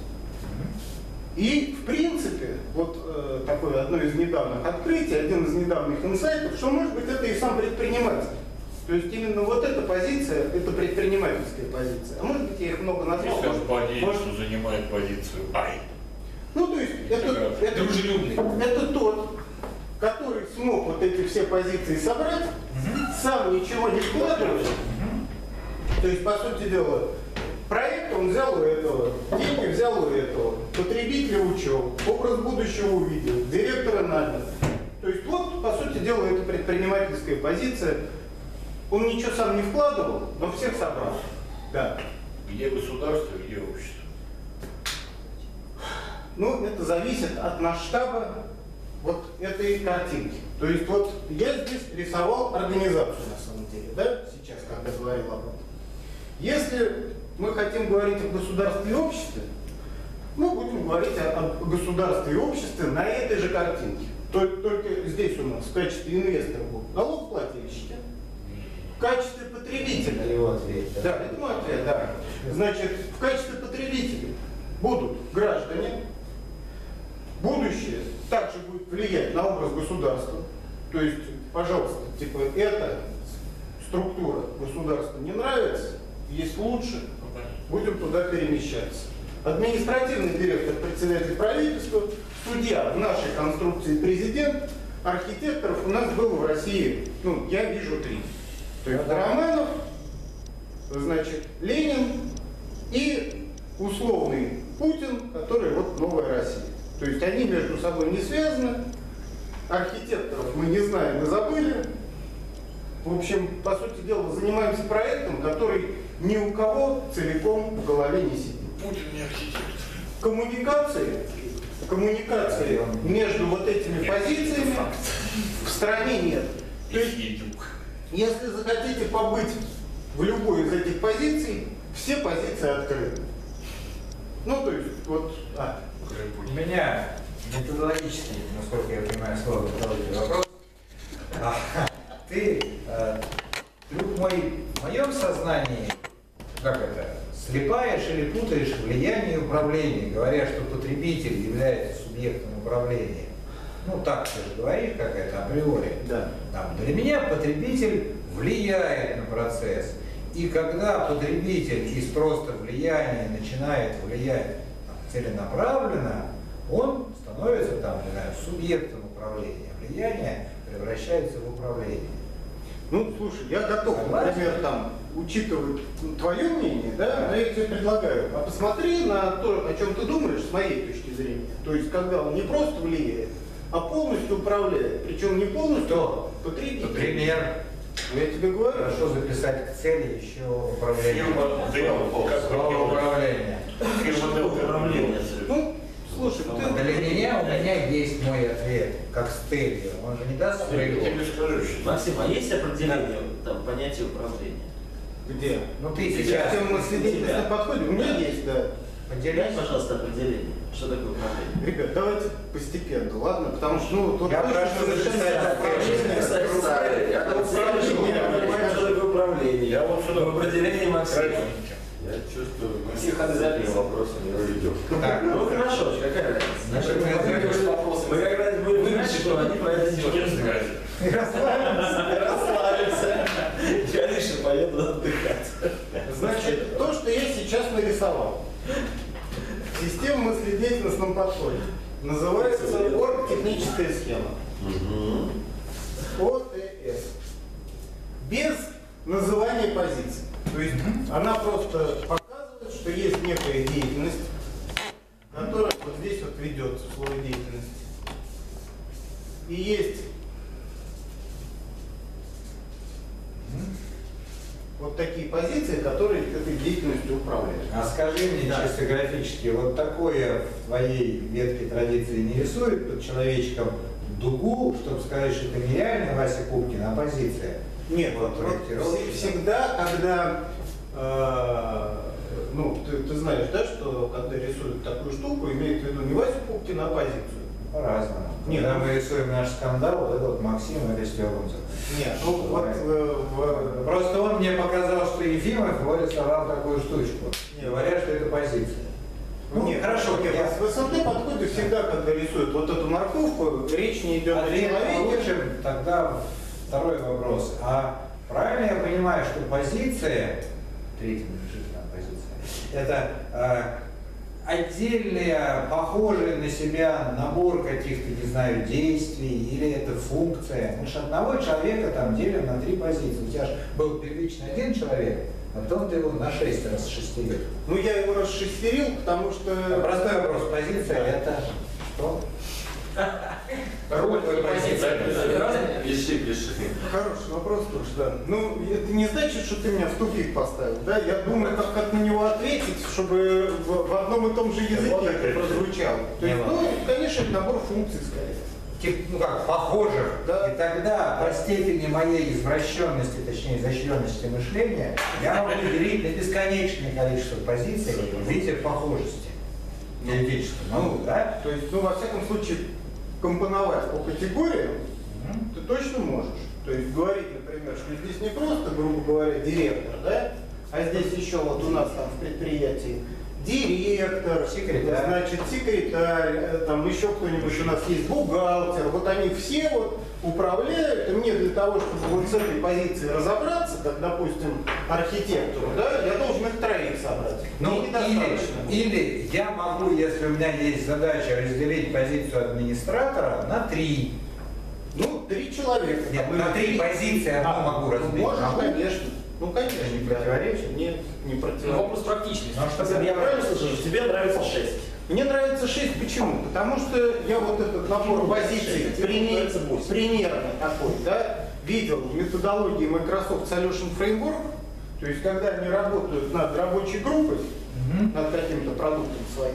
И, в принципе, вот такое одно из недавних открытий, один из недавних инсайтов, что, может быть, это и сам предприниматель. То есть именно вот эта позиция, это предпринимательская позиция. А может быть, я их много назвал. если может, по ней, может, что занимает позицию Ай. ну, то есть, Дружелюбный. это тот, который смог вот эти все позиции собрать, сам ничего не вкладывает. То есть, по сути дела, проект он взял у этого, деньги взял у этого, потребителя учел, образ будущего увидел, директора нанял. То есть, вот, по сути дела, это предпринимательская позиция. Он ничего сам не вкладывал, но всех собрал. Да. Где государство, где общество? Ну, это зависит от масштаба вот этой картинки. То есть вот я здесь рисовал организацию на самом деле, да, сейчас, когда говорил об этом. Если мы хотим говорить о государстве и обществе, мы будем говорить о государстве и обществе на этой же картинке. Только здесь у нас в качестве инвестора будут налогоплательщики, в качестве потребителя. Его ответ. Да, это мой ответ, да. Значит, в качестве потребителей будут граждане. Будущее также будет влиять на образ государства. То есть, пожалуйста, типа, эта структура государства не нравится, есть лучше, будем туда перемещаться. Административный директор, председатель правительства, судья в нашей конструкции президент, архитекторов у нас было в России, ну, я вижу 3. То есть Романов, значит, Ленин и условный Путин, который вот новая Россия. То есть они между собой не связаны, архитекторов мы не знаем и забыли. В общем, по сути дела, занимаемся проектом, который ни у кого целиком в голове не сидит. Путин не архитектор. коммуникации между вот этими позициями в стране нет. То есть, если захотите побыть в любой из этих позиций, все позиции открыты. Ну, то есть, вот... У меня методологический, насколько я понимаю, сложный вопрос. Ты, друг мой, в моем сознании, как это, слепаешь или путаешь влияние и управление, говоря, что потребитель является субъектом управления. Ну, так ты же говоришь, как это априори. Да. Там, для меня потребитель влияет на процесс. И когда потребитель из просто влияния начинает влиять там, целенаправленно, он становится там, не знаю, субъектом управления. Влияние превращается в управление. Ну, слушай, я готов, например, там, учитывать твое мнение, да, но я тебе предлагаю, а посмотри на то, о чем ты думаешь, с моей точки зрения. То есть, когда он не просто влияет, а полностью управляет. Причем не полностью, Кто? потребитель. Например, Я тебе говорю. хорошо записать к цели еще управление. Слово управление. Управление. Ну, слушай, ты... Для меня у меня есть мой ответ, как с целью. Он же не даст своего. Максим, а есть определение там, понятия управления? Где? Ну ты Сейчас сейчас тем мыслительно подходит. У меня есть, да. Дай, поделись. пожалуйста, определение. Что такое управление? Ребят, давайте постепенно, ладно? Потому что, ну, тут Я точно прошу совершенно записать Управление. Я вот сюда Определение Максима. Я чувствую, мы Все ходы записаны. вопросы не ведем. Так, Ну хорошо, какая разница? Значит, мы мы как раз будем знать, что они про это делают. Расслабимся. Я лично поеду отдыхать. Значит, то, что я сейчас нарисовал, система мыследеятельностном подходе, называется оргтехническая схема. ОТС. Без называния позиций. То есть она просто показывает, что есть некая деятельность, которая вот здесь вот ведется в слове деятельность. И есть вот такие позиции, которые этой деятельностью управляют. а скажи мне чисто графически, вот такое в твоей ветке традиции не рисует под человечком дугу, чтобы сказать, что это нереально Вася Пупкин, а позиция? Нет, вот проектировщик. всегда, когда, ну, ты знаешь, да, что когда рисуют такую штуку, имеют в виду не Васю Пупкина, а позицию. По-разному. Нет. Когда мы рисуем наш скандал, вот это вот Максим, это Стёгунцев. Нет, ну вот Просто он мне показал, что Ефимов его рисовал такую штучку. Нет. Говорят, что это позиция. Ну, нет, хорошо, нет, я- в СНД подходит всегда, когда рисуют вот эту морковку, речь не идет о Ответ человеке. получим, тогда второй вопрос. А правильно я понимаю, что позиция, третья решительная позиция, это отдельная, похожая на себя набор каких-то, не знаю, действий, или это функция? Мы же одного человека там делим на 3 позиции. У тебя же был первично 1 человек, а потом ты его на 6 расшестерил. Ну, я его расшестерил, потому что... Простой вопрос. Позиция это что? Роль и позиция разные? Пиши. Хороший вопрос тоже, да. Ну, это не значит, что ты меня в тупик поставил, да? Я думаю, как на него ответить, чтобы в одном и том же языке Вот это это прозвучало. То есть, ну, конечно, это набор функций, скорее. Ну как, похожих. Да. И тогда по степени моей извращенности, точнее изощренности мышления, я могу делить на бесконечное количество позиций в виде похожести. Теоретически. Ну, да? То есть, ну, во всяком случае, компоновать по категориям ты точно можешь. То есть говорить, например, что здесь не просто, грубо говоря, директор, да, а здесь еще вот у нас там в предприятии директор, Секретарь. значит, секретарь, там еще кто-нибудь у нас есть, бухгалтер. Вот они все вот управляют, и мне для того, чтобы вот с этой позиции разобраться, как, допустим, архитектору, да, я должен их 3 собрать. Ну, Мне недостаточно. или я могу, если у меня есть задача разделить позицию администратора на 3. Ну, 3 человека. Нет, Там, на 3 или- позиции одну могу разбить. Можешь, Могу? конечно. Ну, конечно. Это не противоречит? Нет, не Ну, противоречит. вопрос практичности. Ну, что Я правильно слышу, что тебе нравится 6? Мне нравится 6. Почему? Потому что я вот этот набор позиций Нравится 8. примерно такой, да, видел в методологии Microsoft Solution Framework. То есть, когда они работают над рабочей группой, над каким-то продуктом своим,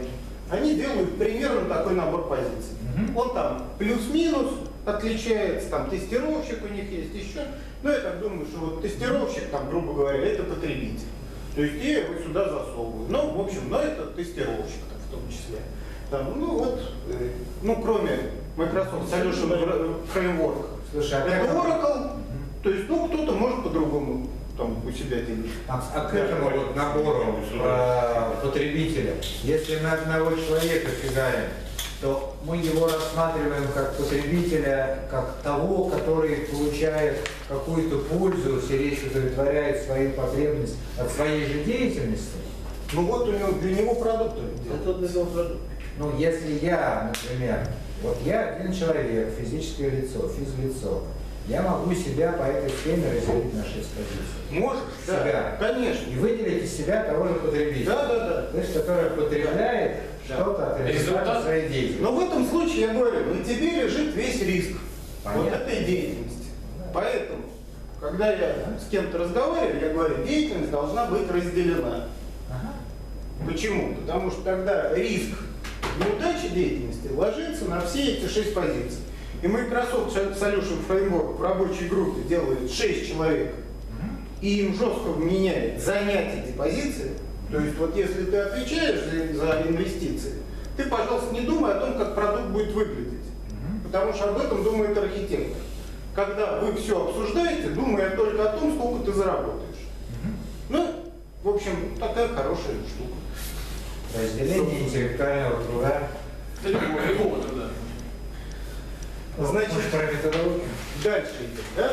они делают примерно такой набор позиций. Он там плюс-минус отличается, там тестировщик у них есть еще. Но я так думаю, что вот тестировщик, там, грубо говоря, это потребитель. То есть я его сюда засовываю. Ну, в общем, но это тестировщик там, в том числе. Там, ну вот, ну кроме Microsoft Solution Framework, Слушай, это Oracle, то есть, ну, кто-то может по-другому там у себя делать. А к этому вот набору потребителя, если мы одного человека фигарим, то мы его рассматриваем как потребителя, как того, который получает какую-то пользу, все речь удовлетворяет свою потребность от своей же деятельности. Ну вот у него, для него продукты. Это для него продукт. Ну, если я, например, вот я один человек, физическое лицо, физлицо, я могу себя по этой схеме разделить на 6 позиций. Можешь? Себя. Да, конечно. И выделить из себя того же потребителя. Да. То есть, который потребляет что-то от результата своей деятельности. Но в этом случае я говорю, на тебе лежит весь риск вот этой деятельности. Поэтому, когда я с кем-то разговариваю, я говорю, деятельность должна быть разделена. Почему? Потому что тогда риск неудачи деятельности ложится на все эти 6 позиций. И Microsoft Solution Framework в рабочей группе делает 6 человек, и им жестко меняет занять эти позиции. То есть вот если ты отвечаешь за инвестиции, ты, пожалуйста, не думай о том, как продукт будет выглядеть. Потому что об этом думает архитектор. Когда вы все обсуждаете, думая только о том, сколько ты заработаешь. Ну, в общем, такая хорошая штука. Разделение интеллектуального труда. Любого труда. Значит, Может, про методологию? дальше идем, да?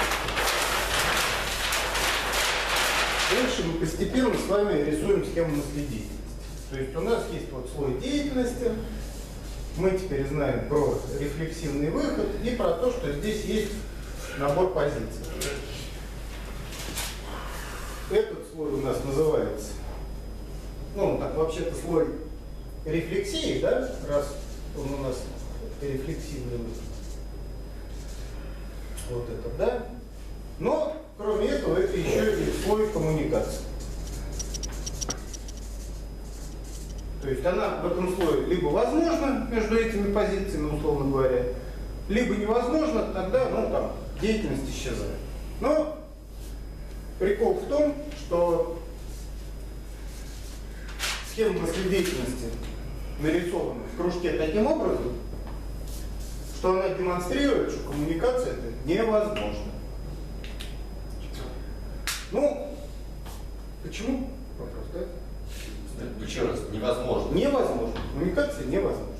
Дальше мы постепенно с вами рисуем схему наследительности. То есть у нас есть вот слой деятельности, мы теперь знаем про рефлексивный выход и про то, что здесь есть набор позиций. Этот слой у нас называется, ну так вообще-то слой рефлексии, да, раз он у нас рефлексивный выход. Вот это, да? Но, кроме этого, это еще и слой коммуникации. То есть она в этом слое либо возможна между этими позициями, условно говоря, либо невозможно, тогда, ну, там, деятельность исчезает. Но прикол в том, что схема наследительности нарисована в кружке таким образом, что она демонстрирует, что коммуникация это невозможно. Ну, почему? Вопрос, да? Еще раз, невозможно. Невозможно. Коммуникация невозможна.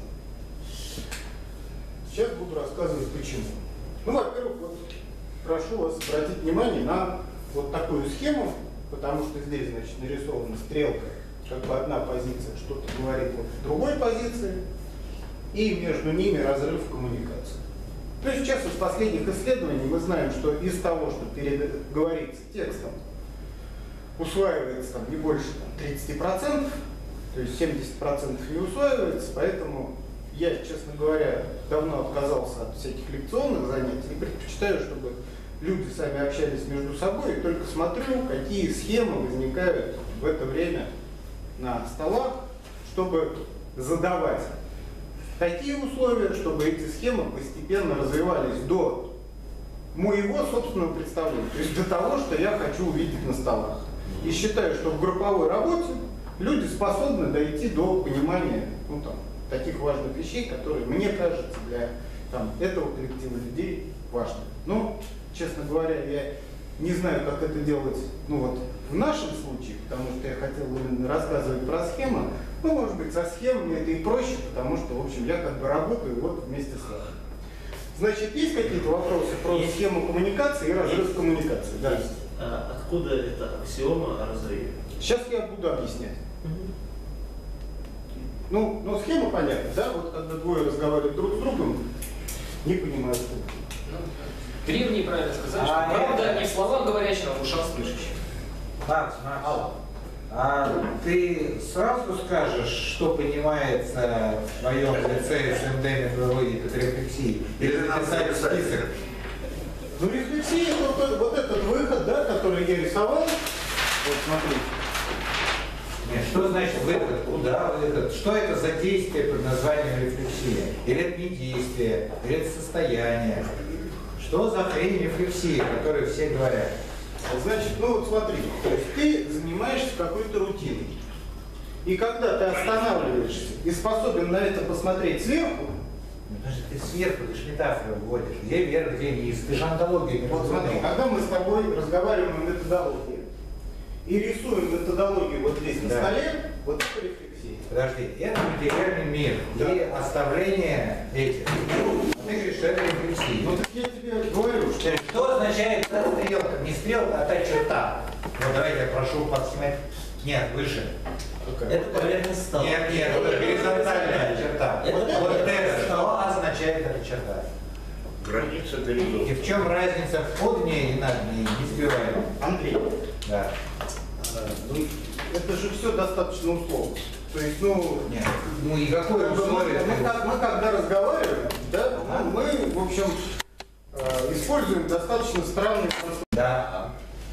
Сейчас буду рассказывать почему. Ну, во-первых, вот, прошу вас обратить внимание на вот такую схему, потому что здесь, значит, нарисована стрелка, как бы одна позиция что-то говорит вот другой позиции, и между ними разрыв коммуникации. То есть сейчас из последних исследований мы знаем, что из того, что говорится текстом, усваивается там, не больше там, 30%, то есть 70% не усваивается, поэтому я, честно говоря, давно отказался от всяких лекционных занятий и предпочитаю, чтобы люди сами общались между собой, и только смотрю, какие схемы возникают в это время на столах, чтобы задавать такие условия, чтобы эти схемы постепенно развивались до моего собственного представления, то есть до того, что я хочу увидеть на столах. И считаю, что в групповой работе люди способны дойти до понимания ну, там, таких важных вещей, которые, мне кажется, для там, этого коллектива людей важны. Но, честно говоря, я не знаю, как это делать ну, вот, в нашем случае, потому что я хотел именно рассказывать про схемы. Ну, может быть, со схемами это и проще, потому что, в общем, я как бы работаю вот вместе с вами. Значит, есть какие-то вопросы про схему коммуникации и разрыв коммуникации? Да. А откуда эта аксиома о разрыве? Сейчас я буду объяснять. Ну, но схема понятна, да? Вот когда двое разговаривают друг с другом, не понимают друг друга. Древние правильно сказали, что правда не в словах говорящих, а в ушах слышащих. Макс, а ты сразу скажешь, что понимается в твоем лице СМД методологии под рефлексией? Или написать список? Ну, рефлексия, вот этот выход, да, который я рисовал, вот смотрите. Нет, что значит выход? Куда выход? Что это за действие под названием рефлексия? Или это не действие? Или это состояние? Что за хрень рефлексия, о которой все говорят? Значит, ну вот смотри, то есть ты занимаешься какой-то рутиной. И когда ты останавливаешься и способен на это посмотреть сверху, Даже ты сверху, ты же метафоры вводишь. Где вверх, где низ? Ты же антология не вот смотри, разумел. когда мы с тобой разговариваем о методологии и рисуем методологию вот здесь на Да. столе, вот это рефлексия. Подожди, это материальный мир и оставление этих. А ты говоришь, что это рефлексия. Ну так я тебе говорю, что Что означает та стрелка? Не стрелка, а та черта. Вот давайте я прошу подсмотреть. Нет, выше. Это поверхность стола. Нет, это горизонтальная черта. Это Вот поверхность это, что стола. означает эта черта? Граница И горизонта. в чем разница под ней и над ней? Не сбиваем. Андрей, Да. ну, это же все достаточно условно. То есть, ну, Нет. Ну и какое как бы условие? мы когда разговариваем, да, ну, мы, в общем, используем достаточно странные конструкции. Да.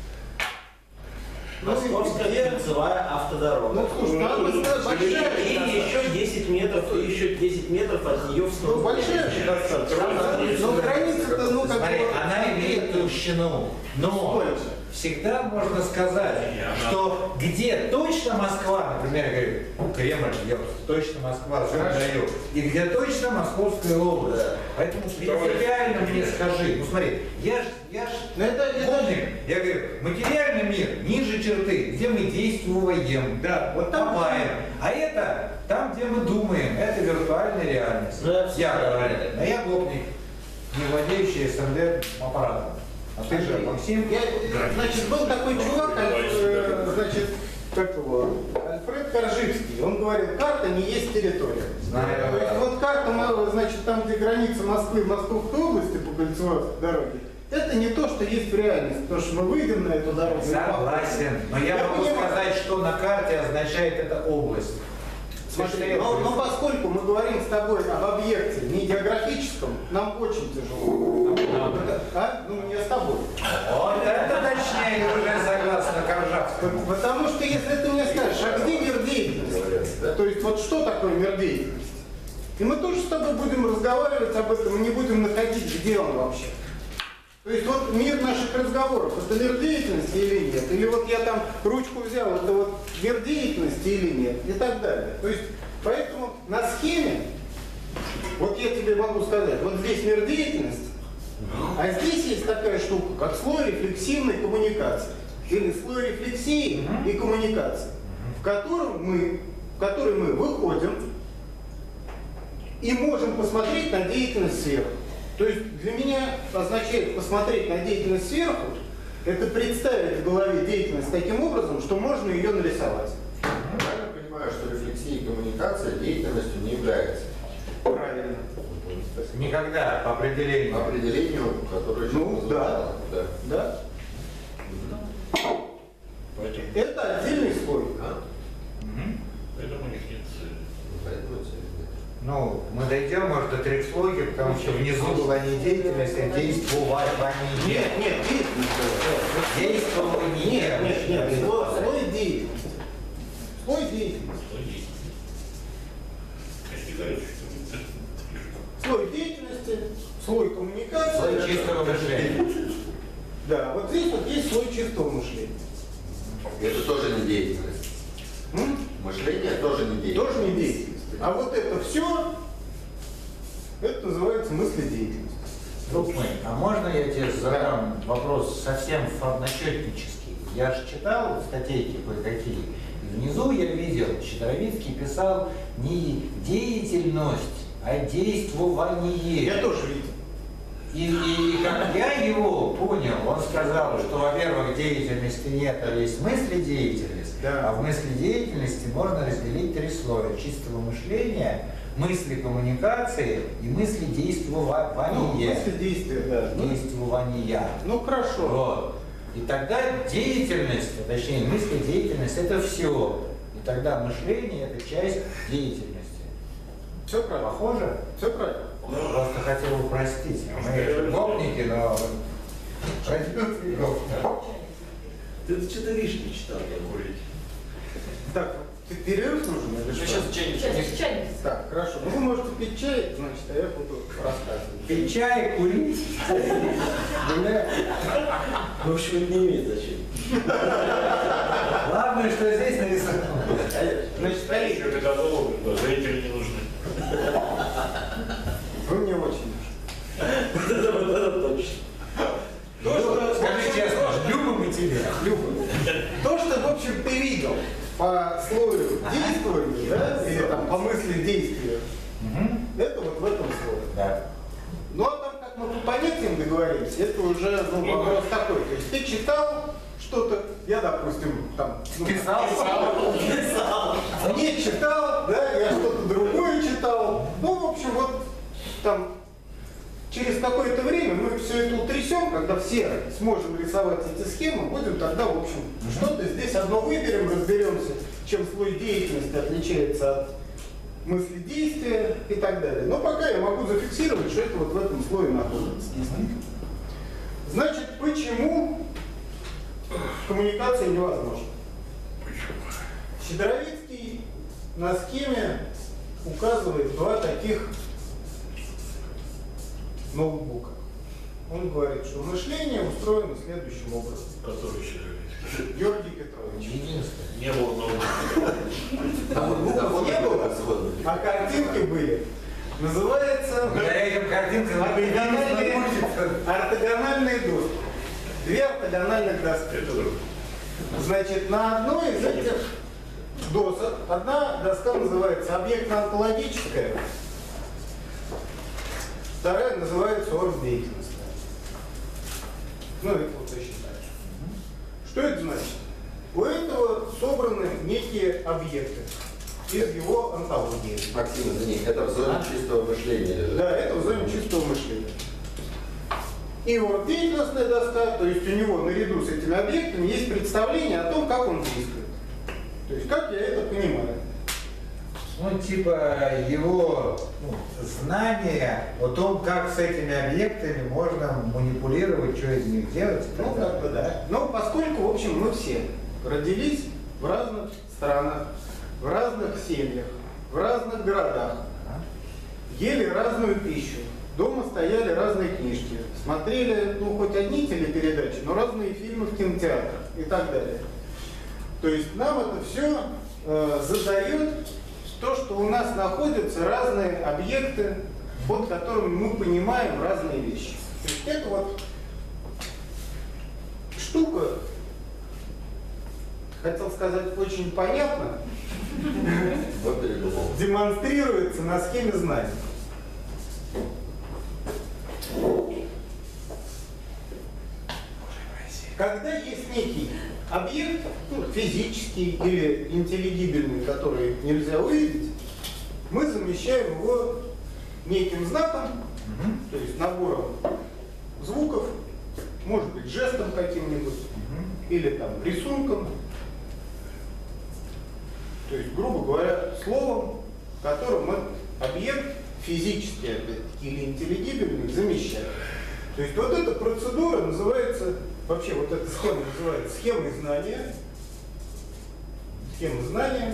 Московская кольцевая автодорога. Ну, слушай, там большая И еще 10 метров, и еще 10 метров от нее в Ну, сторону. большая же достаточно. Но граница-то, ну, как Смотри, бы... она имеет толщину, но Сколько? всегда можно сказать, что где точно Москва, например, я говорю, Кремль, я точно Москва, даю, и где точно Московская область. Поэтому принципиально мне скажи, ну смотри, я ж Ну, это помник, я говорю, материальный мир ниже черты, где мы действуем, да, вот там копаем, а это там, где мы думаем, это виртуальная реальность. Ну, это Я правильно. говорю, а я гопник, не владеющий СНД аппаратом. А ты же, Максим? Значит, был такой чувак, значит, как его, Альфред Корживский. Он говорил, карта не есть территория. Знаю. То есть вот карта, значит, там, где граница Москвы и Московской области по кольцевой дороге, это не то, что есть в реальности, потому что мы выйдем на эту дорогу. Согласен, но я могу понимаю. сказать, что на карте означает эта область. Смотри, но поскольку мы говорим с тобой об объекте не географическом, нам очень тяжело. А? Ну, не с тобой. Вот это точнее, уже согласно Коржавскому. Потому что если ты мне скажешь, а где мир деятельности? То есть вот что такое мир деятельности? И мы тоже с тобой будем разговаривать об этом, мы не будем находить, где он вообще. То есть вот мир наших разговоров, это мир деятельности или нет? Или вот я там ручку взял, это вот мир деятельности или нет? И так далее. То есть поэтому на схеме, вот я тебе могу сказать, вот здесь мир деятельности, а здесь есть такая штука, как слой рефлексивной коммуникации. Или слой рефлексии и коммуникации, в который мы выходим и можем посмотреть на деятельность сверху. То есть для меня означает посмотреть на деятельность сверху, это представить в голове деятельность таким образом, что можно ее нарисовать. Правильно понимаю, что рефлексия и коммуникация деятельностью не является? Правильно. Никогда, по определению. По определению, которое еще Ну, да. да. Да? Поэтому, Это отдельный слой. поэтому у них нет цели. Поэтому это нет. Ну, мы дойдем, может, до трехслойки, потому что внизу была не деятельность, а действование. Нет, деятельность. Действование. Нет, слой деятельности. Слой деятельности. Слой деятельности, слой коммуникации. Слой чистого мышления. Да, вот здесь вот есть слой чистого мышления. Это тоже не деятельность. Мышление тоже не деятельность. Тоже не деятельность. А вот это все, это называется мыследеятельность. Друг мой, а можно я тебе задам вопрос совсем начетнический? Я же читал статейки кое-какие. И внизу я видел, Щедровицкий писал не деятельность, а действование. Я тоже видел. И как я его понял, он сказал, что, во-первых, деятельности нет, а есть мыследеятельность. Да. А в мыследеятельности можно разделить три слоя: чистого мышления, мысли коммуникации и мысли действования. Мыследействие, да. Действования. Ну хорошо. Вот. И тогда деятельность, а точнее мыследеятельность, это все. И тогда мышление это часть деятельности. Все правильно. Похоже? Все правильно. Просто хотел упростить. Мы гопники, но... Ты что-то лишнее читал, я говорю. Так, Перерыв нужен или Ну, что? сейчас чайник. Сейчас чайник. Так, хорошо. Ну вы можете пить чай, значит, а я буду рассказывать. Пить чай, курить. Гулять. В общем, это не имеет значения. Главное, что здесь нарисовано. Значит, А еще методологи, да, зрители не нужны. вы мне очень нужны. Вот это точно. То, что, Скажи честно, любим мы тебя. то, что, в общем, ты видел по слою действования, да, или там по мысли действия, это вот в этом слое. Да. Ну а там, как мы по понятиям договорились, это уже вопрос такой. То есть ты читал что-то, я, допустим, там Писал. не читал, да, я что-то другое читал. Ну, в общем, вот там через какое-то время мы все это утрясем, когда все сможем рисовать эти схемы, будем тогда, в общем, что-то здесь одно выберем, разберемся, чем слой деятельности отличается от мысли действия и так далее. Но пока я могу зафиксировать, что это вот в этом слое находится. Значит, почему коммуникация невозможна? Щедровицкий на схеме указывает два таких ноутбука. Он говорит, что мышление устроено следующим образом. Который еще говорит. Георгий Петрович. Единственное. Не было нового. Букв не было, а картинки были. Называется Благодаря этим картинкам ортогональный доступ. Две ортогональных доски. Это друг. Значит, на одной из этих досок одна доска называется объектно-онтологическая, вторая называется оргдеятельностная. Ну, это вот точно так же. Что это значит? У этого собраны некие объекты из его онтологии. Максим, извини, это в зоне чистого мышления. Да, это в зоне чистого мышления. И оргдеятельностная доска, то есть у него наряду с этими объектами есть представление о том, как он действует. То есть как я это понимаю. Ну, типа его знание о том, как с этими объектами можно манипулировать, что из них делать. и так Ну, как бы далее. да. Но поскольку, в общем, мы все родились в разных странах, в разных семьях, в разных городах, ели разную пищу, дома стояли разные книжки, смотрели, ну, хоть одни телепередачи, но разные фильмы в кинотеатрах и так далее. То есть нам это все задает то, что у нас находятся разные объекты, под которыми мы понимаем разные вещи. То есть это вот штука, хотел сказать, очень понятно, Вот передумал. демонстрируется на схеме знаний. Когда есть некий объект, ну, физический или интеллигибельный, который нельзя увидеть, мы замещаем его неким знаком, то есть набором звуков, может быть жестом каким-нибудь, или там рисунком, то есть, грубо говоря, словом, которым мы объект физический опять-таки, или интеллигибельный замещаем. То есть вот эта процедура называется, вообще вот эта схема называется схемой знания. Схема знания.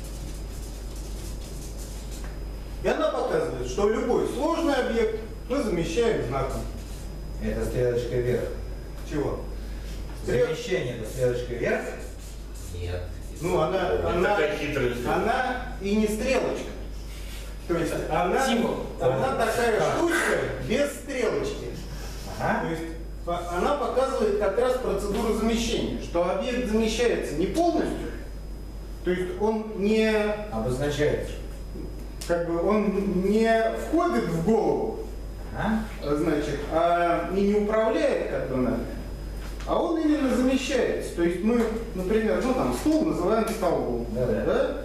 И она показывает, что любой сложный объект мы замещаем знаком. Это стрелочка вверх. Чего? Замещение это стрелочка вверх. Нет. Ну, она такая хитрая стрелка. она и не стрелочка. То есть она Символ. такая штучка без стрелочки. Ага. То есть она показывает как раз процедуру замещения, что объект замещается не полностью, то есть он не, Обозначает. как бы он не входит в голову, значит, и не управляет как бы нами, а он именно замещается. То есть мы, например, ну там стол называем столом, Да-да.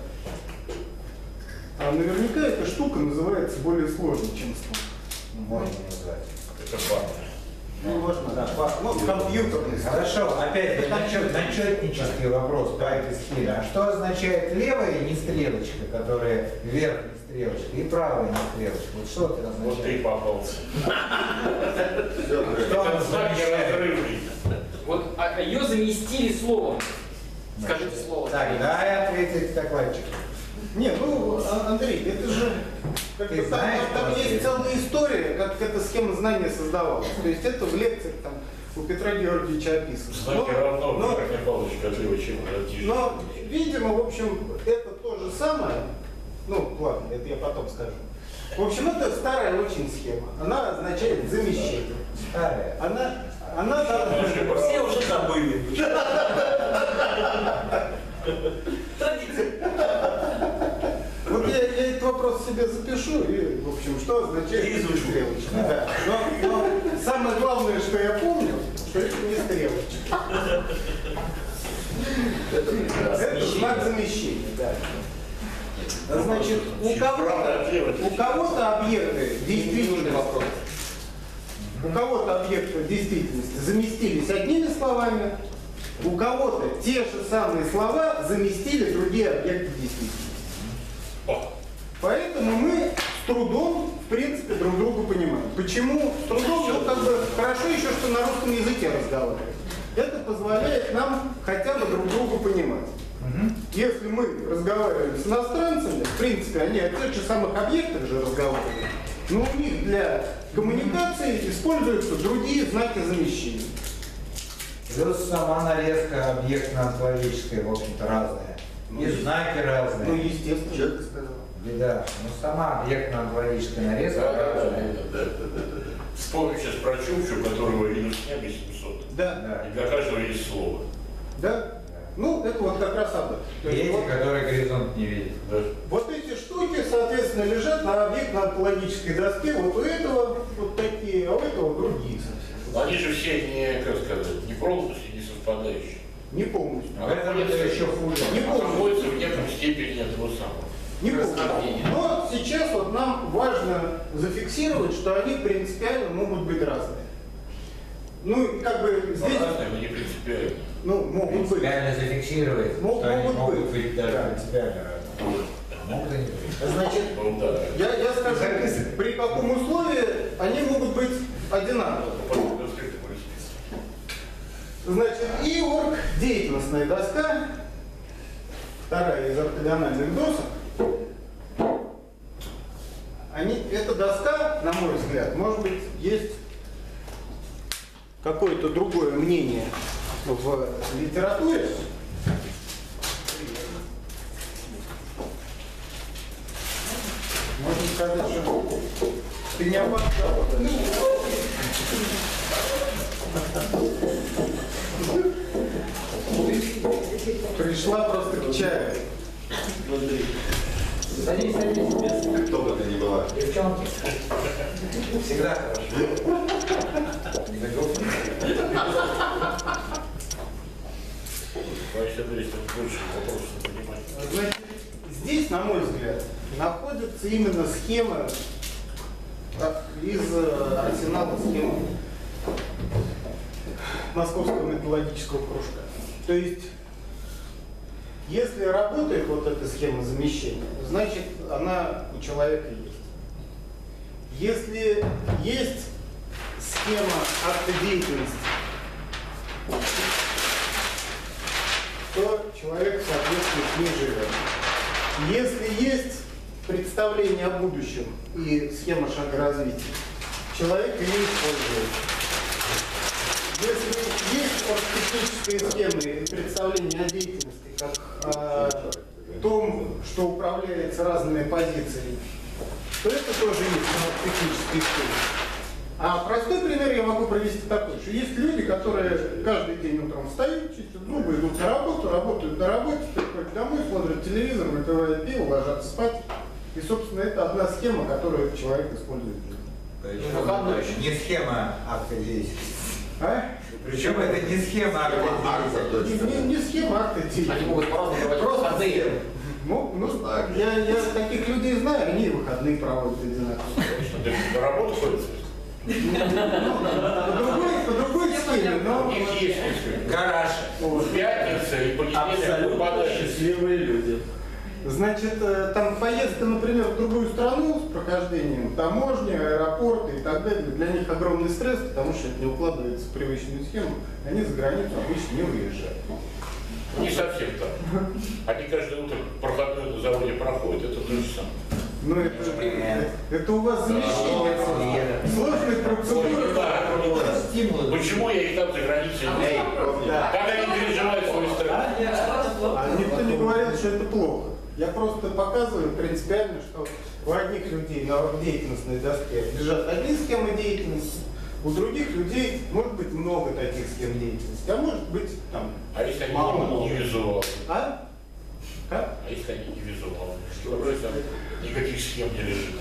А наверняка эта штука называется более сложной, чем стол. Можно назвать. Это банк. Ну, можно, да, ну, компьютерный стол. Хорошо, опять начетнический вопрос по этой схеме. А что означает левая не стрелочка, которая вверх не стрелочка, и правая не стрелочка? Вот что это Вот ты и означает? попался. Что она Это знак замещает? неразрывный. Вот ее заместили словом. Скажите слово. Так, дай ответить докладчику. Не, ну, Андрей, это же... Ты там, знаешь, там что есть это? целая история, как эта схема знания создавалась. То есть это в лекциях там у Петра Георгиевича описано. Знаки равно, Михаил Павлович, отлива но, видимо, в общем, это то же самое. Ну, ладно, это я потом скажу. В общем, это старая очень схема. Она означает замещение. Старая. Она там... Все уже забыли. Вот я этот вопрос себе запишу и, в общем, что означает И изучу. стрелочка. Да. Но самое главное, что я помню, что это не стрелочка. Это знак замещения, да. Значит, у кого-то объекты действительности, у кого-то объекты действительности заместились одними словами, у кого-то те же самые слова заместили другие объекты действительности. Поэтому мы с трудом, в принципе, друг друга понимаем. Почему с трудом? Ну, как бы хорошо еще, что на русском языке разговариваем. Это позволяет нам хотя бы друг друга понимать. Если мы разговариваем с иностранцами, в принципе, они о тех же самых объектах же разговаривают, но у них для коммуникации используются другие знаки замещения. Плюс сама нарезка объектно-онтологическая, в общем-то, разная. И знаки Ну, разные. естественно. Что ты сказал? Беда. Ну, сама объектно-онтологическая нарезка разная. Вспомним сейчас про Чукчу, у которого минус снега 700. Да, И для каждого есть слово. да. Ну, это вот как раз об этом. То есть Эти, вот- которые горизонт не видят. Да. Вот эти штуки, соответственно, лежат на объектно-онтологической доске. Вот у этого вот такие, а у этого другие совсем. Они же все не, как сказать, не пропуски, не совпадающие. Не полностью. В этом это еще хуже. Не полностью. Находятся в неком степени этого самого. Не полностью. Расхождение. Но сейчас вот нам важно зафиксировать, что они принципиально могут быть разные. Ну, и как бы здесь, Разные, но не принципиально. ну, могут быть. Принципиально зафиксировать, что они Могут могут быть. быть даже Да. принципиально разные. Могут и не быть. Значит, Ну да. я скажу, Записывай. при каком условии они могут быть одинаковые. Потом конфликты происходят. Значит, и деятельностная доска, вторая из ортогональных досок. Эта доска, на мой взгляд, может быть, есть какое-то другое мнение в литературе. Можно сказать, что ты не опоздал. Пришла просто к чаю. Садись, садись. Кто бы это ни была. Девчонки. Всегда хорошо. Вообще, то есть, больше вопросов понимания. Значит, здесь, на мой взгляд, находится именно схема из арсенала схем Московского методологического кружка. То есть, если работает вот эта схема замещения, значит, она у человека есть. Если есть схема акта деятельности, то человек, соответственно, с ней живет. Если есть представление о будущем и схема шага развития, человек ее использует. Если есть оргтехническая схема и представление о деятельности, как о том, что управляется разными позициями, то это тоже есть оргтехническая схема. А простой пример я могу провести такой, что есть люди, которые каждый день утром встают, чистят зубы, идут на работу, работают на работе, приходят домой, смотрят телевизор, выпивают пиво, ложатся спать. И, собственно, это одна схема, которую человек использует в жизни. Причем Выходной. это не схема акта деятельности. А? Причем это не схема акта Акта, деятельности. точно. Не схема акта Они деятельности. могут по-разному проводить Просто выходные. схема. Ну, Так. я таких людей знаю, они и выходные проводят одинаково. Что, ты на работу ходишь? По другой схеме, но... У них есть несколько. Гараж. Пятница и понедельник Абсолютно выпадаешь. счастливые люди. Значит, там поездка, например, в другую страну с прохождением таможни, аэропорта и так далее, для них огромный стресс, потому что это не укладывается в привычную схему, они за границу обычно не выезжают. Не совсем так. Они каждое утро проходной на заводе проходят, это то же самое. Ну это у вас замещение. Сложные процедуры. Почему я их там за границей не знаю? Как они переживают свой стресс? А никто не говорил, что это плохо. Я просто показываю принципиально, что у одних людей на деятельностной доске лежат одни схемы деятельности, у других людей может быть много таких схем деятельности, а может быть там А если они мало. не визуалы? А? Как? А если они не визуалы? Что вроде там никаких схем не лежит?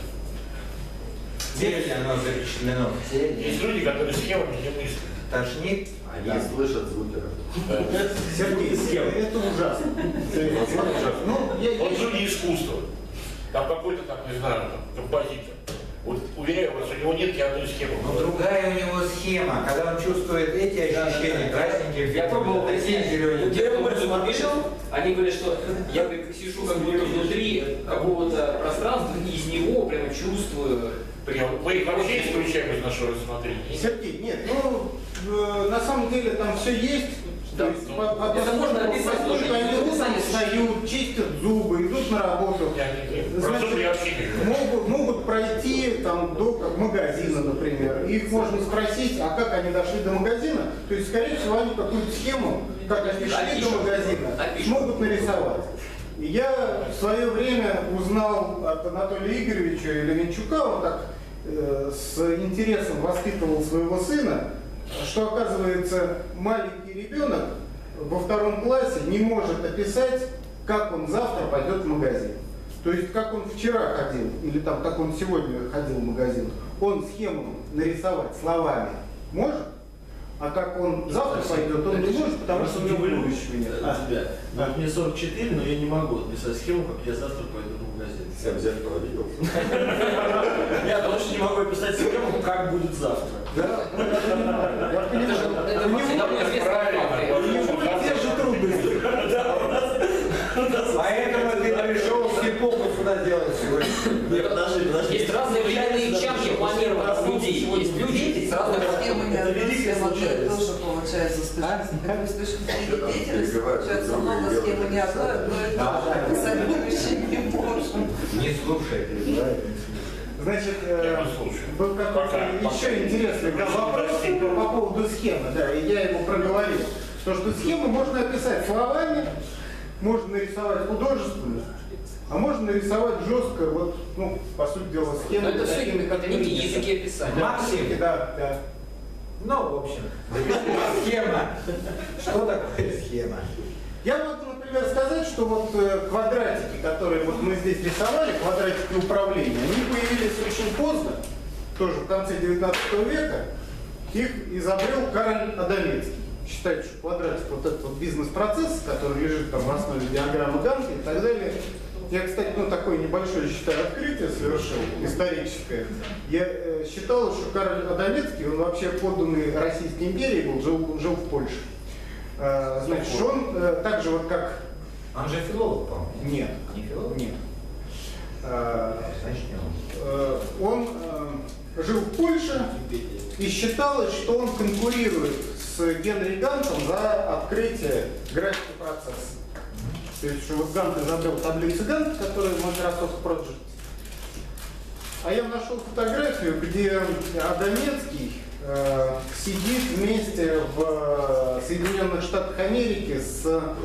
Где оно запечатлено? Есть люди, которые схемами не мыслят. Тошнит? Они слышат звуки. Сергей, это ужасно. Ну, Он же не искусство. Там какой-то там, не знаю, там, композитор. Вот уверяю вас, у него нет ни одной схемы. Но другая у него схема, когда он чувствует эти ощущения, красненькие, Я пробовал такие зелененькие. Я пришел, они говорят, что я сижу как будто внутри какого-то пространства, и из него прямо чувствую. Мы их вообще исключаем из нашего рассмотрения. Сергей, нет, ну на самом деле там все есть. Да. То есть, Это можно описать тоже. Они утром встают, чистят зубы, идут на работу. Про зубы я вообще не говорю. Могут пройти там до магазина, например. Их можно спросить, а как они дошли до магазина. То есть, скорее всего, они какую-то схему, как они шли до магазина, могут нарисовать. И я в свое время узнал от Анатолия Игоревича Левенчука, он так с интересом воспитывал своего сына, что, оказывается, маленький ребенок во 2 классе не может описать, как он завтра пойдет в магазин. То есть, как он вчера ходил, или там, как он сегодня ходил в магазин, он схему нарисовать словами может, а как он завтра пойдет, он не может, потому что у него будущего нет. Тебя. Вот мне 44, но я не могу написать схему, как я завтра пойду в магазин. Всем в зеркало видел. Я точно не могу описать схему, как будет завтра. Да, я понимаю. Это У него давно известно. у него те же трудности. Поэтому ты пришел с хип-хопом сюда делать сегодня. Нет, подожди. Есть разные временные чанки планированных людей. Есть люди с разных Схема не Это одна великое схема, случайность. тоже получается с точки деятельности, получается много схем не одно и то же. Описать будущее не можем. Не слушай. Значит, Я послушаю. был какой-то еще интересный вопрос по поводу схемы, да, и я его проговорил. То, что схему можно описать словами, можно нарисовать художественно, а можно нарисовать жестко, вот, ну, по сути дела, схему. Но это все это некие языки описания. Максим? Да, да. Ну, в общем, схема. Что такое схема? Я могу, например, сказать, что вот квадратики, которые вот мы здесь рисовали, квадратики управления, они появились очень поздно, тоже в конце 19 века. Их изобрел Карл Адамецкий. Считается, что квадратик, вот этот вот бизнес-процесс, который лежит там в основе диаграммы Ганта и так далее. Я, кстати, ну такое небольшое, считаю, открытие совершил, историческое. Я считал, что Карл Адамецкий, он вообще подданный Российской империи был, жил в Польше. Значит, он так же вот как... Он же филолог, по-моему. Нет. Не филолог? Нет. Начнем. Он жил в Польше и считалось, что он конкурирует с Генри Гантом за открытие графики процесса. То есть, что вот Гант изобрел таблицу Ганта, которая в Microsoft Project. А я нашел фотографию, где Адамецкий сидит вместе в Соединенных Штатах Америки с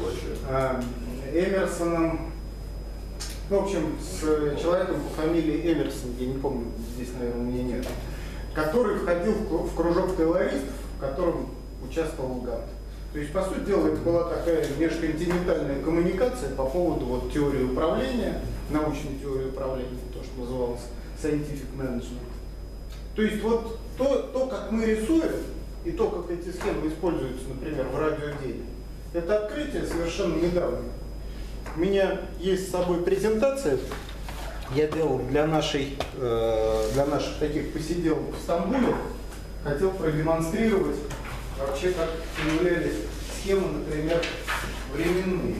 Эмерсоном, в общем, с человеком по фамилии Эмерсон, я не помню, здесь, наверное, у меня нет, который входил в кружок тейлористов, в котором участвовал Гант. То есть, по сути дела, это была такая межконтинентальная коммуникация по поводу вот, теории управления, научной теории управления, то, что называлось scientific management. То есть, вот то, как мы рисуем, и то, как эти схемы используются, например, в радиоделе, это открытие совершенно недавнее. У меня есть с собой презентация, я делал для наших таких посиделок в Стамбуле, хотел продемонстрировать вообще, как появлялись схемы, например, временные.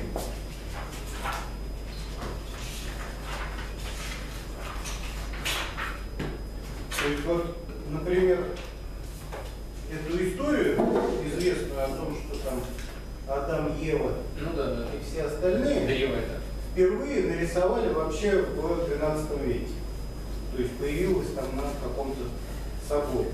То есть вот, например, эту историю, известную о том, что там Адам, Ева Ну да, да. и все остальные Древо это. впервые нарисовали вообще в 12 веке. То есть появилось там на каком-то соборе.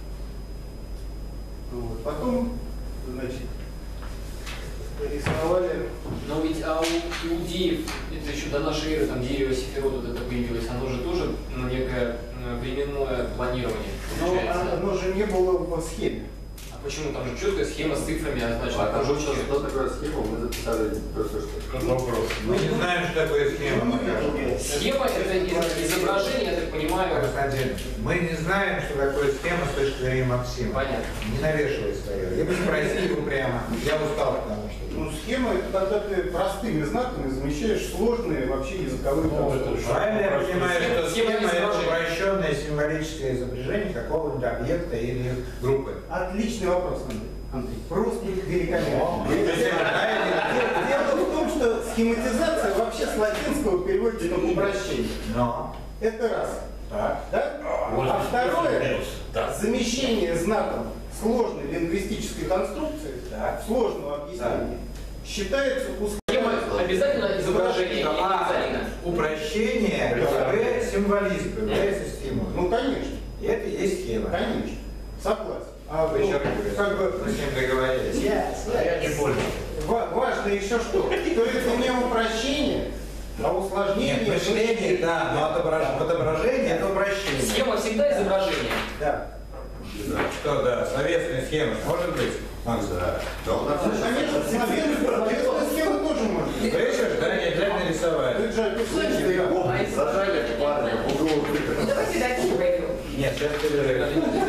Вот. Потом, значит, рисовали. Но ведь у иудеев, это еще до нашей эры, там дерево Сефирот вот это появилось, оно же тоже некое временное планирование. Но Получается. оно же не было в схеме. А почему? Там же четкая схема с цифрами, а значит, А кружочки. что такое схема, мы записали просто что. Вопрос. Мы не знаем, что такое схема. пока. Схема это изображение, я так понимаю. Константин, мы не знаем, что такое схема с точки зрения Максима. Понятно. Не навешивай свое. Либо спроси его прямо. Я устал, потому что. Ну, схема это когда ты простыми знаками замещаешь сложные вообще языковые конструкции. Правильно я понимаю, что Схема схема это изображения. упрощенное символическое изображение какого-нибудь объекта или группы. Отличный вопрос, Андрей. Просто великолепно. Но. Дело в том, что схематизация вообще с латинского переводится как упрощение. Это раз. Так. Да? Вот А здесь второе, плюс, да. замещение знаком сложной лингвистической конструкции, Так. сложного объяснения, считается Схема обязательно изображение или не обязательно? Упрощение в символизм является стимулом. Ну, конечно, И это и есть схема. конечно, согласен. А Вы еще раз как бы мы с ним договорились. А я не понял. важно еще что? То это не упрощение, а усложнение. Нет, мышление, да, но отображение это упрощение. Схема всегда изображение. Да. Что, да, словесная схема, может быть? Макс? Да, у нас Ну, конечно, словесная схема тоже может быть. Слышишь, да, не обязательно рисовать. Это же описание, да. зажали парня, в углу Ну давайте дальше пойдем. Нет, сейчас перерыв.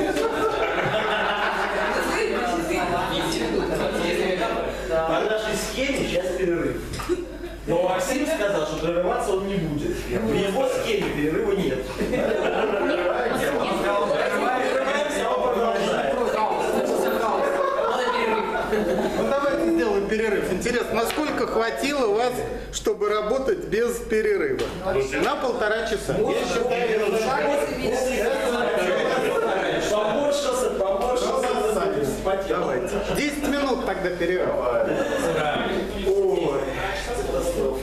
По нашей схеме сейчас перерыв. Но Максим сказал, что прерываться он не будет. В его схеме перерыва нет. Он сказал, прерываемся, а он продолжает. Ну давайте сделаем перерыв. Интересно, насколько хватило вас, чтобы работать без перерыва? На 1,5 часа. Я считаю, Поморщился, давайте. 10 минут тогда перерыва. Ой, катастрофа.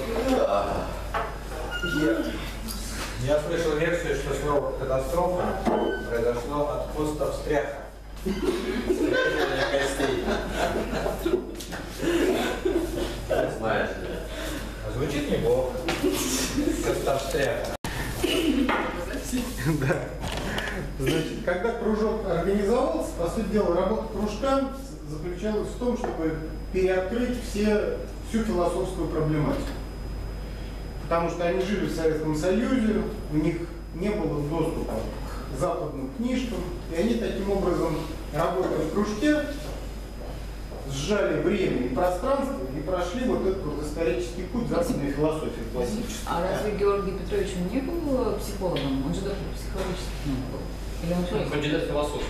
Я слышал версию, что слово «катастрофа» произошло от постовстряха. Стряхивание костей. знаешь. Звучит неплохо. Постовстряха. Да. Значит, когда кружок организовался, по сути дела, работа кружка заключалась в том, чтобы переоткрыть всю философскую проблематику. Потому что они жили в Советском Союзе, у них не было доступа к западным книжкам, и они таким образом, работая в кружке, сжали время и пространство и прошли вот этот вот исторический путь западной философии классической. А разве Георгий Петрович он не был психологом? Он же доктор психологических наук был. Или он философ? Кандидат философии.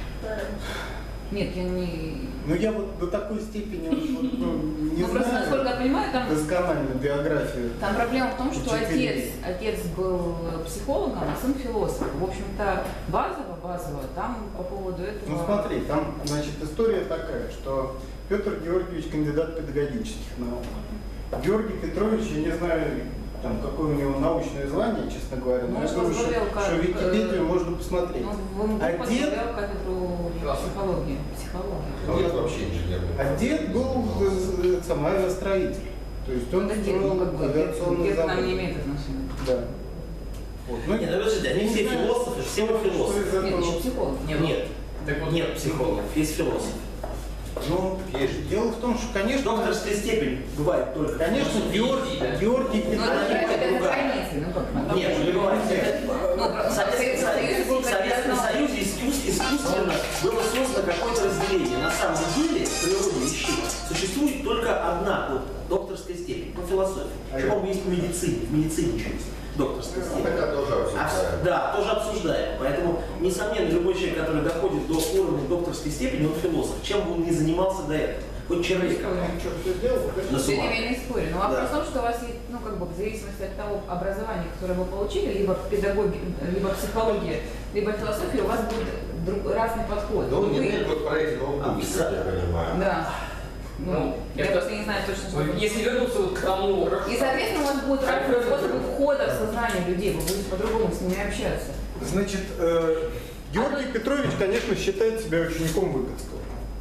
Нет, я не... Ну я вот до такой степени не Ну, просто, знаю насколько я понимаю, там, досконально биографию. там проблема в том, что Учителей. отец был психологом, а сын философом. В общем-то, базово, там по поводу этого... Ну смотри, там, значит, история такая, что Петр Георгиевич кандидат педагогических наук. Георгий Петрович, я не знаю, там, какое у него научное звание, честно говоря, но Ну, я думаю, что возглавлял в Википедию можно посмотреть. Ну, в МГУ А дед, возглавлял кафедру психологии. Нет вообще инженер. а дед был авиастроитель. То есть он Ну, дед, строил как бы, авиационный дед к нам завод. не имеет отношения. Да. Вот. Ну, Нет, подожди, они все знаю, философы, все мы что философы. из Нет, этого- еще психолог. Нет, Так вот, нет психологов, есть философ. Ну, дело в том, что, конечно, Докторская степень бывает только. конечно, Георгий Ну, это Петрович. за границей, ну как? Нет, не бывает. Ну, В Советском Союзе искусственно было создано какое-то разделение. На самом деле, в природе вещей существует только одна вот, докторская степень по философии. По-моему, есть в медицине еще есть докторская степень. Это тоже обсуждаем. Да, тоже обсуждаем. Поэтому, несомненно, любой человек, который доходит до уровня докторской степени, он философ. Чем бы он ни занимался до этого. Хоть человек. Что сделал? На Все суммах. время не спорю. Но вопрос в том, что у вас есть, ну, как бы, в зависимости от того образования, которое вы получили, либо педагогия, либо психология, либо философия, у вас будет разный подход. Ну, не Вы- только про эти ноутбуки, как я понимаю. Да. Ну, я это- просто не знаю точно, что... Если вернуться вот к тому... И, соответственно, у вас будет разный способ входа в сознание людей, вы будете по-другому с ними общаться. Значит, Георгий Петрович, конечно, считает себя учеником Выгодского.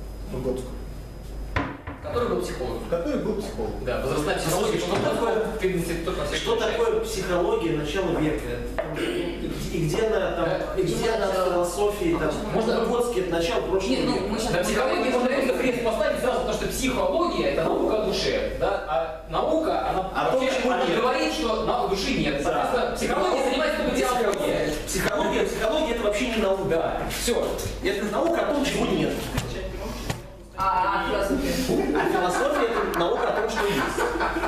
Который был психологом. Который был психологом. Да, возрастная психология, Что такое, что такое психология начала века? И где она там, и где она в философии, там, можно Выгодский это начало прошлого Нет, ну, века. мы сейчас На психологии можно просто крест поставить сразу, потому что психология это наука о душе, да, а наука, она А то, вообще чего она нет. говорит, что души нет. Соответственно, психология занимается только теологией. Психология это вообще не наука. Да, все. Это наука о том, чего нет. А философия? А философия это наука о том, что есть.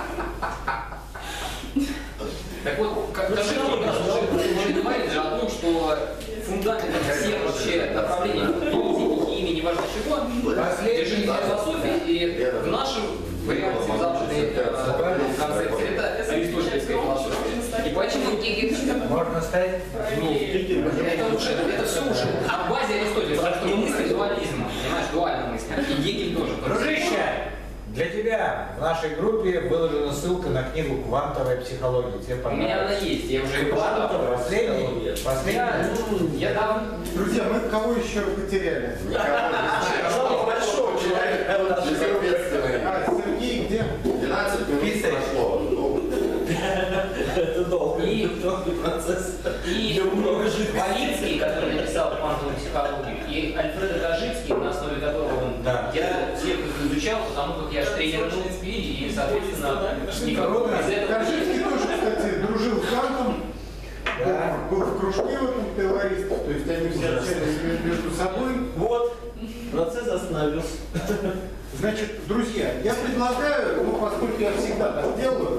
Так вот, когда же уже говорили же о том, что фундамент всех вообще направлений физики, химии, неважно чего, движение философии, и в нашем варианте западной концепции это аристотельская философия. И почему Можно ставить? это все уже на базе Аристотеля, потому что мы мыслим дуализмом, понимаешь, дуально мыслим. И Гегель тоже. Дружище, для тебя в нашей группе выложена ссылка на книгу «Квантовая психология». Тебе У меня она понравилось? есть, я уже ее прочитал. Последний? Я дам. Друзья, мы кого еще потеряли? Самого большого человека, безответственный. А, Сергей где? 12 минут Писарь. прошло. Ну, Это долгий И- процесс. И Валицкий, который написал «Квантовую психологию», и Альфредо Кожицкий, на основе которого он... Да. Я всех их изучал, потому как я же тренер НЛП, и, соответственно, никакого из этого... Кожицкий тоже, кстати, дружил с Кантом. Да. Был в кружке в этом пилористов, то есть они все общались между собой. Вот, процесс остановился. Значит, друзья, я предлагаю, ну, поскольку я всегда так делаю,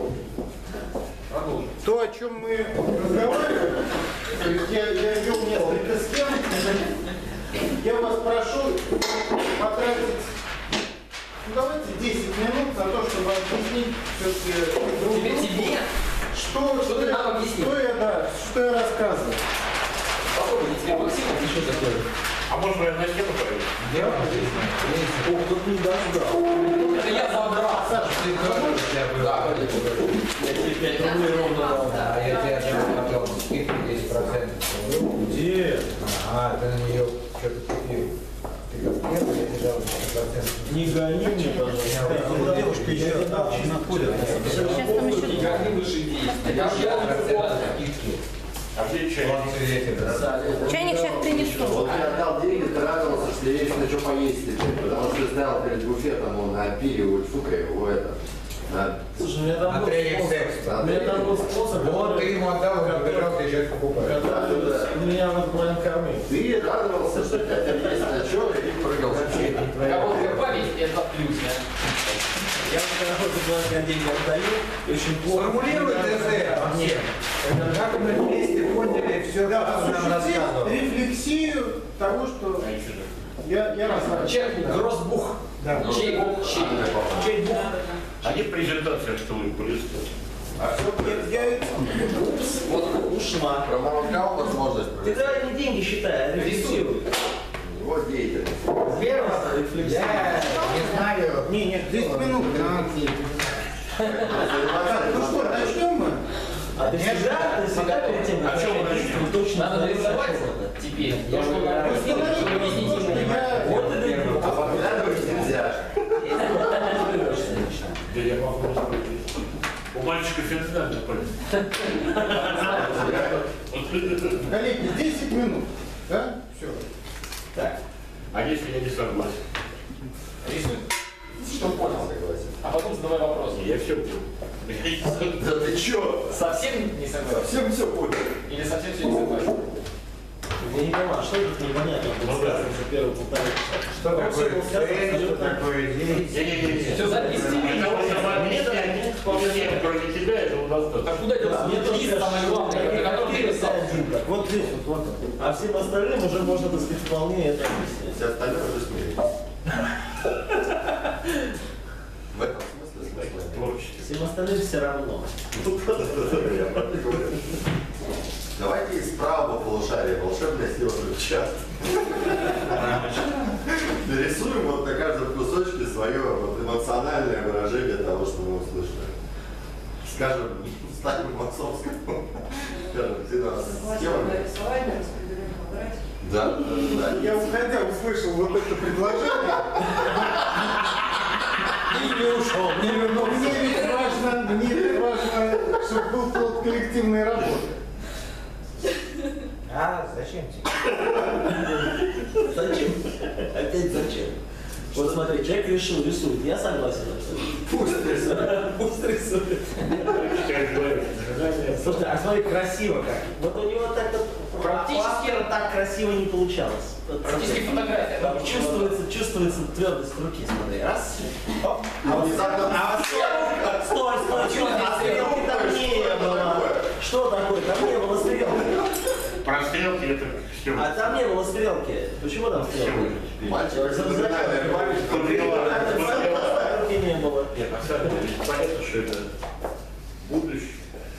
то, о чем мы разговаривали, то есть я вел несколько схем, я вас прошу потратить, ну, давайте 10 минут за то, чтобы объяснить все-таки Тебе? Что ты нам объяснил? что я рассказываю. Попробуйте тебе Максим, ты что такое? А может, я на стену пойду? Ох, тут не дождал. Это я забрал. Саша, ты можешь? да, Я тебе 5 рублей ровно дал. А я тебе отдам потом скидку 10%. Где? Ага, ты на нее что-то купил. Ты как первый, я тебе дал 10%. Не гони мне, пожалуйста. Девушка еще находит. Сейчас там еще... Никаких выше идей. Я скидки. А где чай? Он свидетель. Чайник сейчас принесу. Вот я отдал деньги, ты радовался, что есть на что поесть теперь, потому что стоял перед буфетом, он на пире, вот сука его это. Слушай, у меня там На был тренинг спонсор. секса. У меня там был спонсор, Вот ты который... ему отдал, он побежал, ты сейчас покупаешь. который меня в этот момент кормил. Ты радовался, что теперь есть на что, и прыгал. Короткая память – это плюс, да? Я когда хоть деньги отдаю, очень плохо. Сформулируй ТЗ всем. Как мы вместе поняли все, Да, что нам осуществить рассказывал. рефлексию того, что А еще же. я рассказывал. Чек, гроссбух. Да. Чейбух. Чайбух. А где презентация, что вы были? Я Вот Ушла. Промолчал возможность Ты провести. давай не деньги считай, а рефлексируй. Вот деятельность. Первое, я не знаю. нет, 10 минут. Так, ну что, начнем мы? А ты всегда перед тем, А как что вы начать, начнете? ты точно надо знаешь, нарисовать что-то. теперь. То, что нам объяснили, чтобы объяснить ему. Вот и дойди. А подглядывать нельзя. Да я могу рассказать. У мальчика феноменально память. Коллеги, 10 минут. Да? Все. Так. А если я не согласен? Рисуй, что понял. А потом задавай вопрос. Я все понял. Да ты чё? Совсем не согласен? Совсем все понял. Или совсем все не согласен? Я не понимаю, что тут непонятно. Ну да. Первый полтора часа. Что такое цель, что такое деятельность. Не-не-не. Все, запись. Мне, кроме тебя, этого достаточно. А куда делся? Мне тоже Лист кажется, самый главный, что на котором ты писал. один так. Вот здесь вот. А всем остальным уже можно, так сказать, вполне это объяснить. Все остальные уже смеются. В этом смысле смысла нет. Творчество. Всем остальным все равно. Давайте из правого полушария волшебная сила ключа. Нарисуем вот на каждом кусочке свое вот услышали. Скажем, ставим массовскому. Скажем, финансовая схема. Рисование, распределение графики. Да. Я уходя услышал вот это предложение. И не ушел, не Но вернулся. мне ведь важно, чтобы был плод коллективной работы. А зачем тебе? Зачем? Опять зачем? Вот смотри, человек решил, рисует. Я согласен. Пусть рисует. Пусть рисует. Слушай, а смотри, красиво как. Вот у него так вот Практически- так красиво не получалось. Вот Практически смотри. фотография. Там чувствуется твердость руки, смотри. Раз. Оп. А вот стой, а стрелки там не было. Что такое? Там не было стрелки. Про стрелки это все. А там не было стрелки. Почему там стрелки? Мальчик, запоминает память, Стрелки не было. Нет, на самом деле понятно, что это будущее.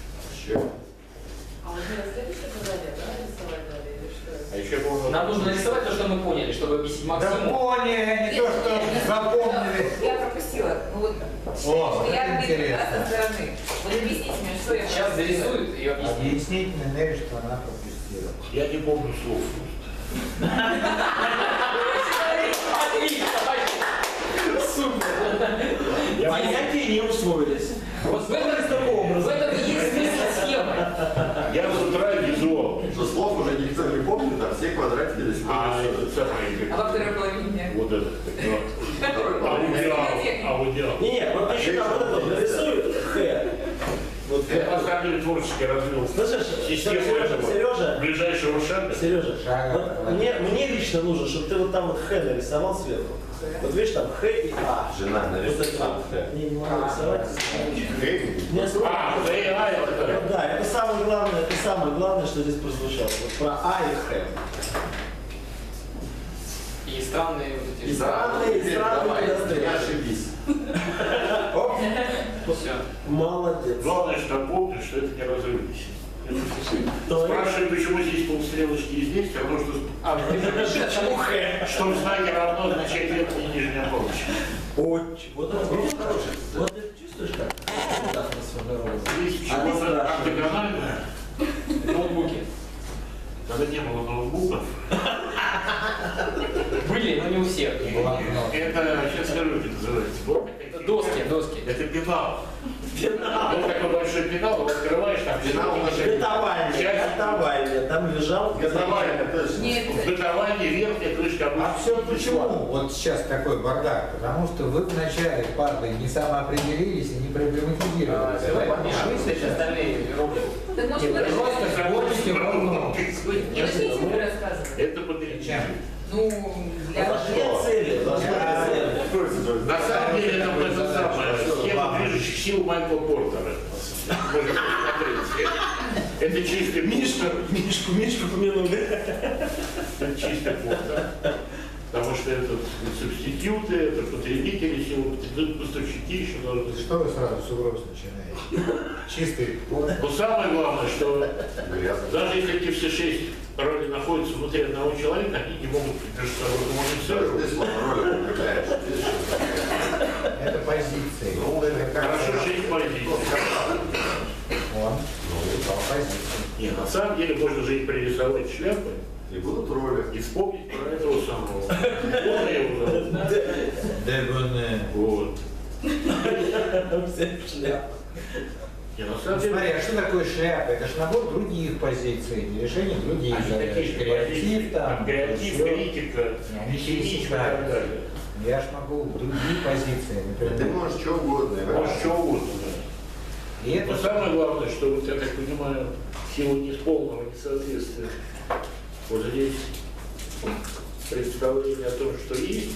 А вот мне следующее задание, да, рисовать надо или что? А еще можно... Нам нужно нарисовать то, что мы поняли, чтобы объяснить Да Максиму. поняли, не то, что запомнили. Я пропустила. Ну вот, О, что я это видела, да, интересно. со стороны. Вот объясните мне, что я Сейчас пропустила. зарисует и объяснит. Объяснительный нерв, что она пропустила. Я не помню слов. Отлично, супер. Понятия не усвоились. Вот в этом и есть смысл схемы. Я с утра визуал. Что слов уже никто не помнит, а все квадратики до сих пор А рисуют. это самое... А во второй половине дня? Вот это. Аудиал. Не, вот ты считал, вот это вот нарисует Х. Вот Я на Х. самом деле творчески развил Слышишь, систему этого Сережа, ближайшего шага. Сережа, Шага. вот мне лично нужно, чтобы ты вот там вот Х нарисовал сверху. Вот видишь, там Х и А. Жена Вот нарисует это сам. вот. Не могу рисовать. Мне А, сложно. да и А это... Да, это самое главное, что здесь прозвучало. Вот про А и Х. И странные вот эти... Странные, Давай, недостатки. не ошибись. Все. Молодец. Главное, что помню, что это не разрывись. То Спрашиваю, почему здесь полстрелочки и здесь, а потому что... почему Х? Что в знаке равно означает верхняя и нижняя помощь. Очень. Вот ты чувствуешь как? Да, сформировалось. Здесь А ты почему-то спрашиваешь. октагональная. Ноутбуки. Когда не было ноутбуков, Были, но не у всех. это, сейчас скажу, как это называется. Это доски. Это пенал. Пенал. Вот такой большой пенал, его открываешь, там Пенал всего уже ничего. Готовальня. Там лежал Готовая, точно. Нет, В готовании верхняя крышка А все обычно. почему вот сейчас такой бардак? Потому что вы в начале пары не самоопределились и не проблематизировали. Давай, подпишись, остальные роботы. так может подождите. Просто работайте волну. Подождите, вы рассказываете. Это подрядчик. Ну, для... Нет цели. На самом деле это самое, схема движущих сил Майкла Портера. Можно посмотреть. Это чистый Мишку помянули. Это чистый Портер. Потому что это субститюты, это потребители сил, поставщики еще должны быть. Что вы сразу с угроз начинаете? Чистый пол. Но самое главное, что даже если эти все 6 ролей находятся внутри одного человека, они не могут между собой коммуницировать. Ты роли употребляешь. Это позиции. Ну, это Хорошо, 6 позиций. Он. Позиции. Нет, на самом деле можно же и пририсовать шляпы И будут роли. и вспомнить про этого самого. Вот его зовут. Дебоне. Вот. Все в шляпу. Не, на Ну, самом деле, смотри, а что такое шляпа? Это же набор других позиций, решение других они задач. такие же Креатив позиции, там, креатив, всё. критика, Они механичка и сочетаются. так далее. Я ж могу другие позиции, Ты например. можешь что угодно. Может, что угодно, да. И это Но самое главное, что вот я так понимаю, в силу неполного несоответствия, вот здесь представление о том, что есть,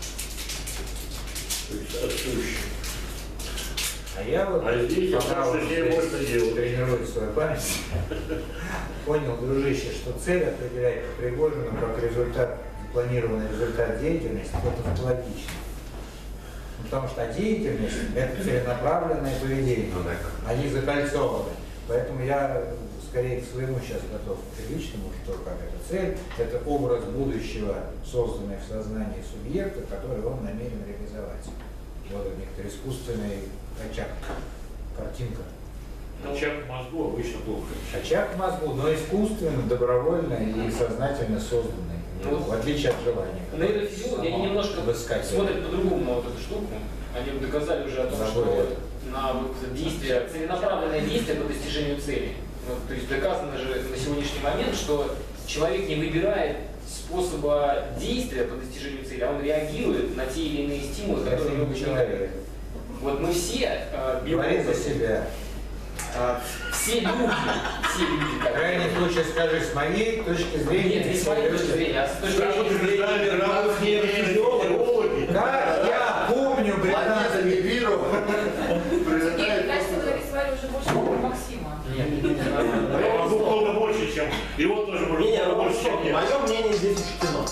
то есть отсущее. А я вот, А здесь о пока том, вот что с ней здесь можно делать. тренирую свою память, понял, дружище, что цель определяет по Пригожину как результат, запланированный результат деятельности, это логично. Потому что деятельность – это целенаправленное поведение, Ну, да. они закольцованы. Поэтому я скорее к своему сейчас готов к личному, что как это цель, это образ будущего, созданный в сознании субъекта, который он намерен реализовать. Вот у них искусственный очаг, картинка. Очаг в мозгу обычно плохо. Очаг в мозгу, но искусственно, добровольно и сознательно созданный, Ну, в отличие от желания. Нейрофизиологи, они немножко смотрят по-другому на вот эту штуку. Они доказали уже о том, что на вот действие, целенаправленное действие по достижению цели. Вот, то есть доказано же на сегодняшний момент, что человек не выбирает способа действия по достижению цели, а он реагирует на те или иные стимулы, которые ему человек. Вот мы все Говори за себя. все люди, В крайнем случае скажи с моей точки зрения. Нет, не с моей точки зрения, а с точки зрения нейрофизиологи. Как я помню, Планета Нибиру Мне кажется, вы нарисовали уже больше, чем Максима. Я могу много больше, чем... Его тоже может много больше, чем я. Мое мнение здесь учтено.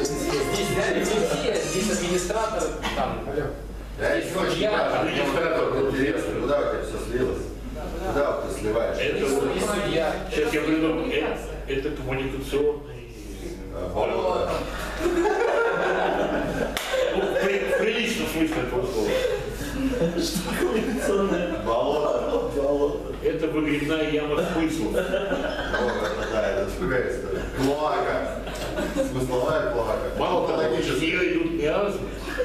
здесь администратор, там, Да, это очень важно. Администратор, интересно, куда у тебя все слилось? Куда вот ты сливаешь? Это, судья. сейчас я придумал, это коммуникационный... Болото. Ну, в приличном смысле этого слова. Болото. Это выгребная яма смыслов. Вот это, да, это другая история. Клоака. Смысловая клоака. Мало того, из нее идут миазмы.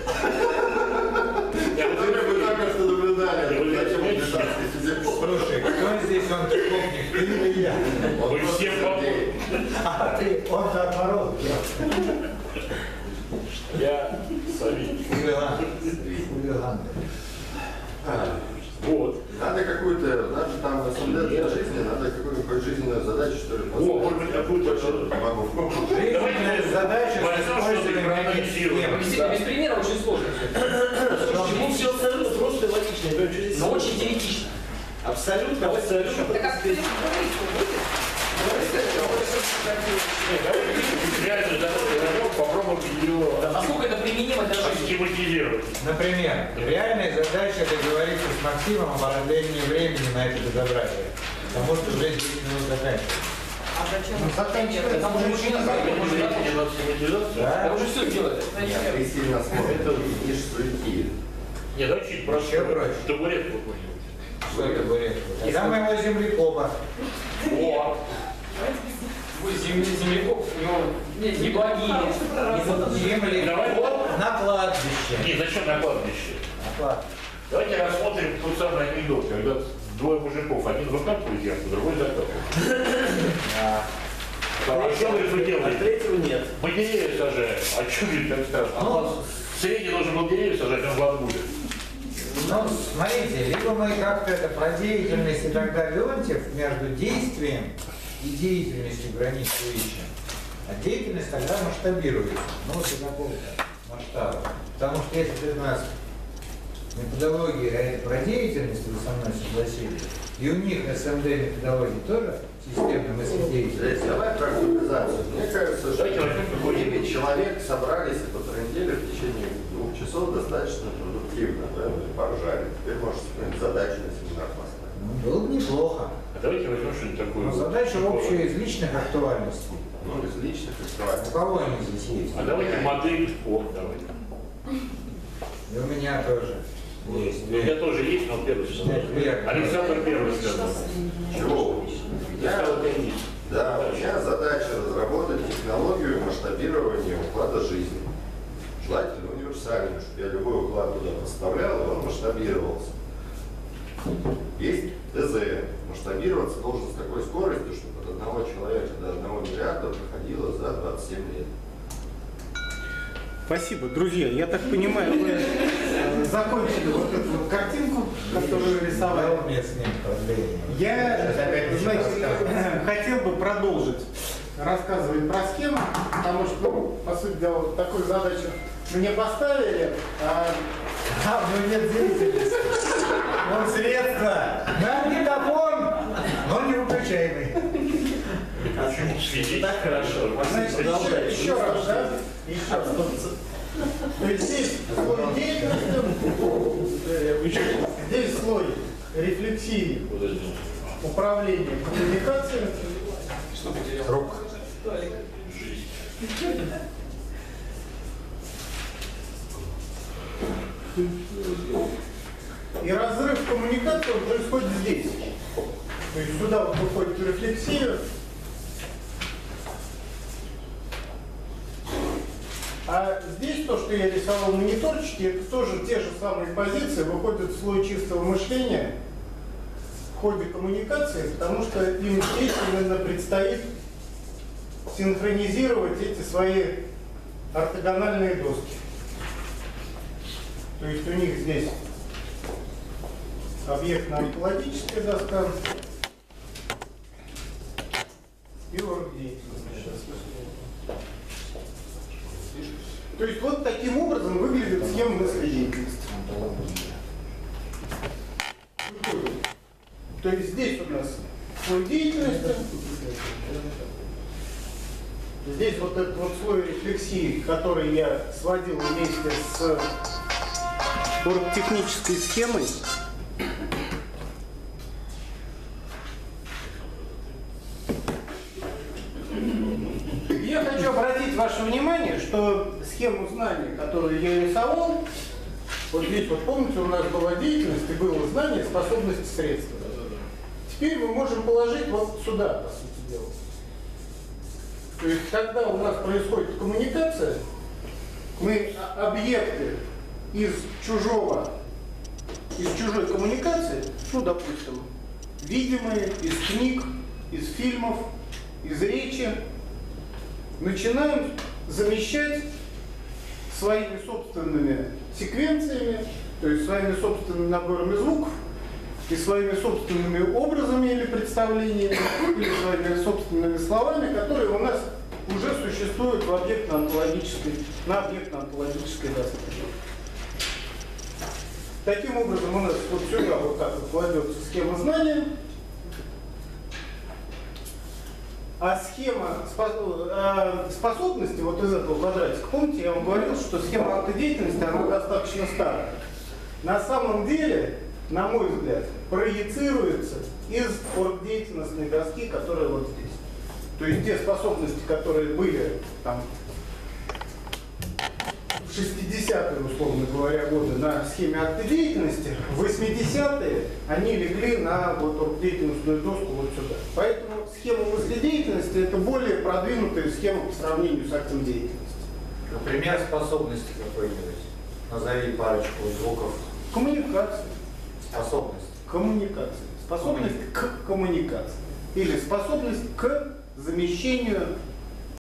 Которые мы только что наблюдали. Зачем он Слушай, кто здесь он прикопник, ты или я? Вы все людей. А ты, он наоборот. Я Савик. Хулиган. Вот. Надо какую-то, надо там для жизни, надо какую-нибудь жизненную задачу, что ли, О, может быть, какую-то... помогу. Жизненная задача Возьмем, с что-то использованием проанализируем. Действительно, без примера очень сложно все это. Почему все абсолютно просто и логично? Я говорю, что здесь Но сложно. очень теоретично. Абсолютно. Так как ты говоришь, будет? Реально, да, попробуем ее Насколько это применимо для жизни? схематизировать. Например, реальная задача договориться с Максимом о продлении времени на это безобразие. Потому что уже 10 минут заканчивается. А зачем? Заканчивается. Там уже мужчина Да? там уже все делает. Нет, ты сильно смотришь, это видишь суети. Не, давай чуть проще. Еще проще. Табуретку какую-нибудь. Что это будет? Тогда моего землекопа. О! Земляков, у него неблагие. Землекоп на кладбище. Не, зачем на кладбище? На кладбище. Давайте рассмотрим тот самый анекдот, когда двое мужиков, один выкапывает яму, другой закапывает. А что вы это А делаете? третьего нет. Мы деревья сажаем. А что говорит, так страшно? Средний должен был деревья сажать, он глаз будет. Ну, смотрите, либо мы как-то это про деятельность, и тогда Леонтьев между действием и деятельностью граничующим. А деятельность тогда масштабируется. Ну, вот до какого-то масштаба. Потому что если ты у нас методология это про деятельность, вы со мной согласились, и у них СМД методология тоже системная мыследеятельность. Давай про глубизацию. Мне кажется, что Давайте возьмем какой-нибудь. 9 человек собрались и потрындели в течение 2 часов достаточно продуктивно, да, поржали. Теперь, может, какую-нибудь задачу на семинар поставить. Ну, было бы неплохо. А давайте возьмем что-нибудь такое. Но задача общая из личных актуальностей. Ну, из личных У актуальностей. кого они здесь есть? А давайте модель. О, давайте. И у меня тоже есть. У меня тоже есть, но первый сказал. Александр первый сказал. Чего? Я сказал теннис. Да, у меня задача разработать технологию масштабирования уклада жизни. Желательно универсальную, чтобы я любой уклад туда поставлял, и он масштабировался. Есть ТЗ. Масштабироваться должен с такой скоростью, чтобы от одного человека до 1 миллиарда проходило за 27 лет. Спасибо, друзья. Я так понимаю, вы закончили вот эту вот картинку, которую рисовали. Мне с ним продление. Я, Опять значит, ничего рассказывать. хотел бы продолжить рассказывать про схему, потому что, ну, по сути дела, такую задачу мне поставили. Ну нет деятельности. Он средство. Магнитофон, но не выключаемый. Так хорошо. Значит, еще раз, да? Еще раз. То есть здесь слой деятельности, здесь слой рефлексии, управления коммуникациями. Что потерял? Рук. коммуникация происходит здесь. То есть сюда вот выходит рефлексия. А здесь то, что я рисовал в мониторчике, это тоже те же самые позиции, выходит в слой чистого мышления в ходе коммуникации, потому что им здесь именно предстоит синхронизировать эти свои ортогональные доски. То есть у них здесь объектно-онтологическая доска и оргдеятельность. То есть вот таким образом выглядит схема мыследеятельности. То есть здесь у нас слой деятельности, здесь вот этот вот слой рефлексии, который я сводил вместе с оргтехнической схемой. Я хочу обратить ваше внимание, что схему знаний, которую я рисовал, вот здесь вот помните, у нас была деятельность и было знание, способности, средства. Теперь мы можем положить вот сюда, по сути дела. То есть, когда у нас происходит коммуникация, мы объекты из чужой коммуникации, ну, допустим, видимые из книг, из фильмов, из речи, начинаем замещать своими собственными секвенциями, то есть своими собственными наборами звуков и своими собственными образами или представлениями, или своими собственными словами, которые у нас уже существуют в на объектно-онтологической доске. Таким образом у нас вот сюда вот так вот кладется схема знания. А схема способности вот из этого квадратика, помните, я вам говорил, что схема актодеятельности, она достаточно старая. На самом деле, на мой взгляд, проецируется из оргдеятельностной доски, которая вот здесь. То есть те способности, которые были там в 60-е, условно говоря, годы на схеме актодеятельности, в 80-е они легли на вот оргдеятельностную доску вот сюда. Поэтому схема мыследеятельности это более продвинутая схема по сравнению с актом деятельности. Например, способности какой-нибудь. Назови парочку звуков. Коммуникация. Способность. Коммуникация. Способность к коммуникации. Или способность к замещению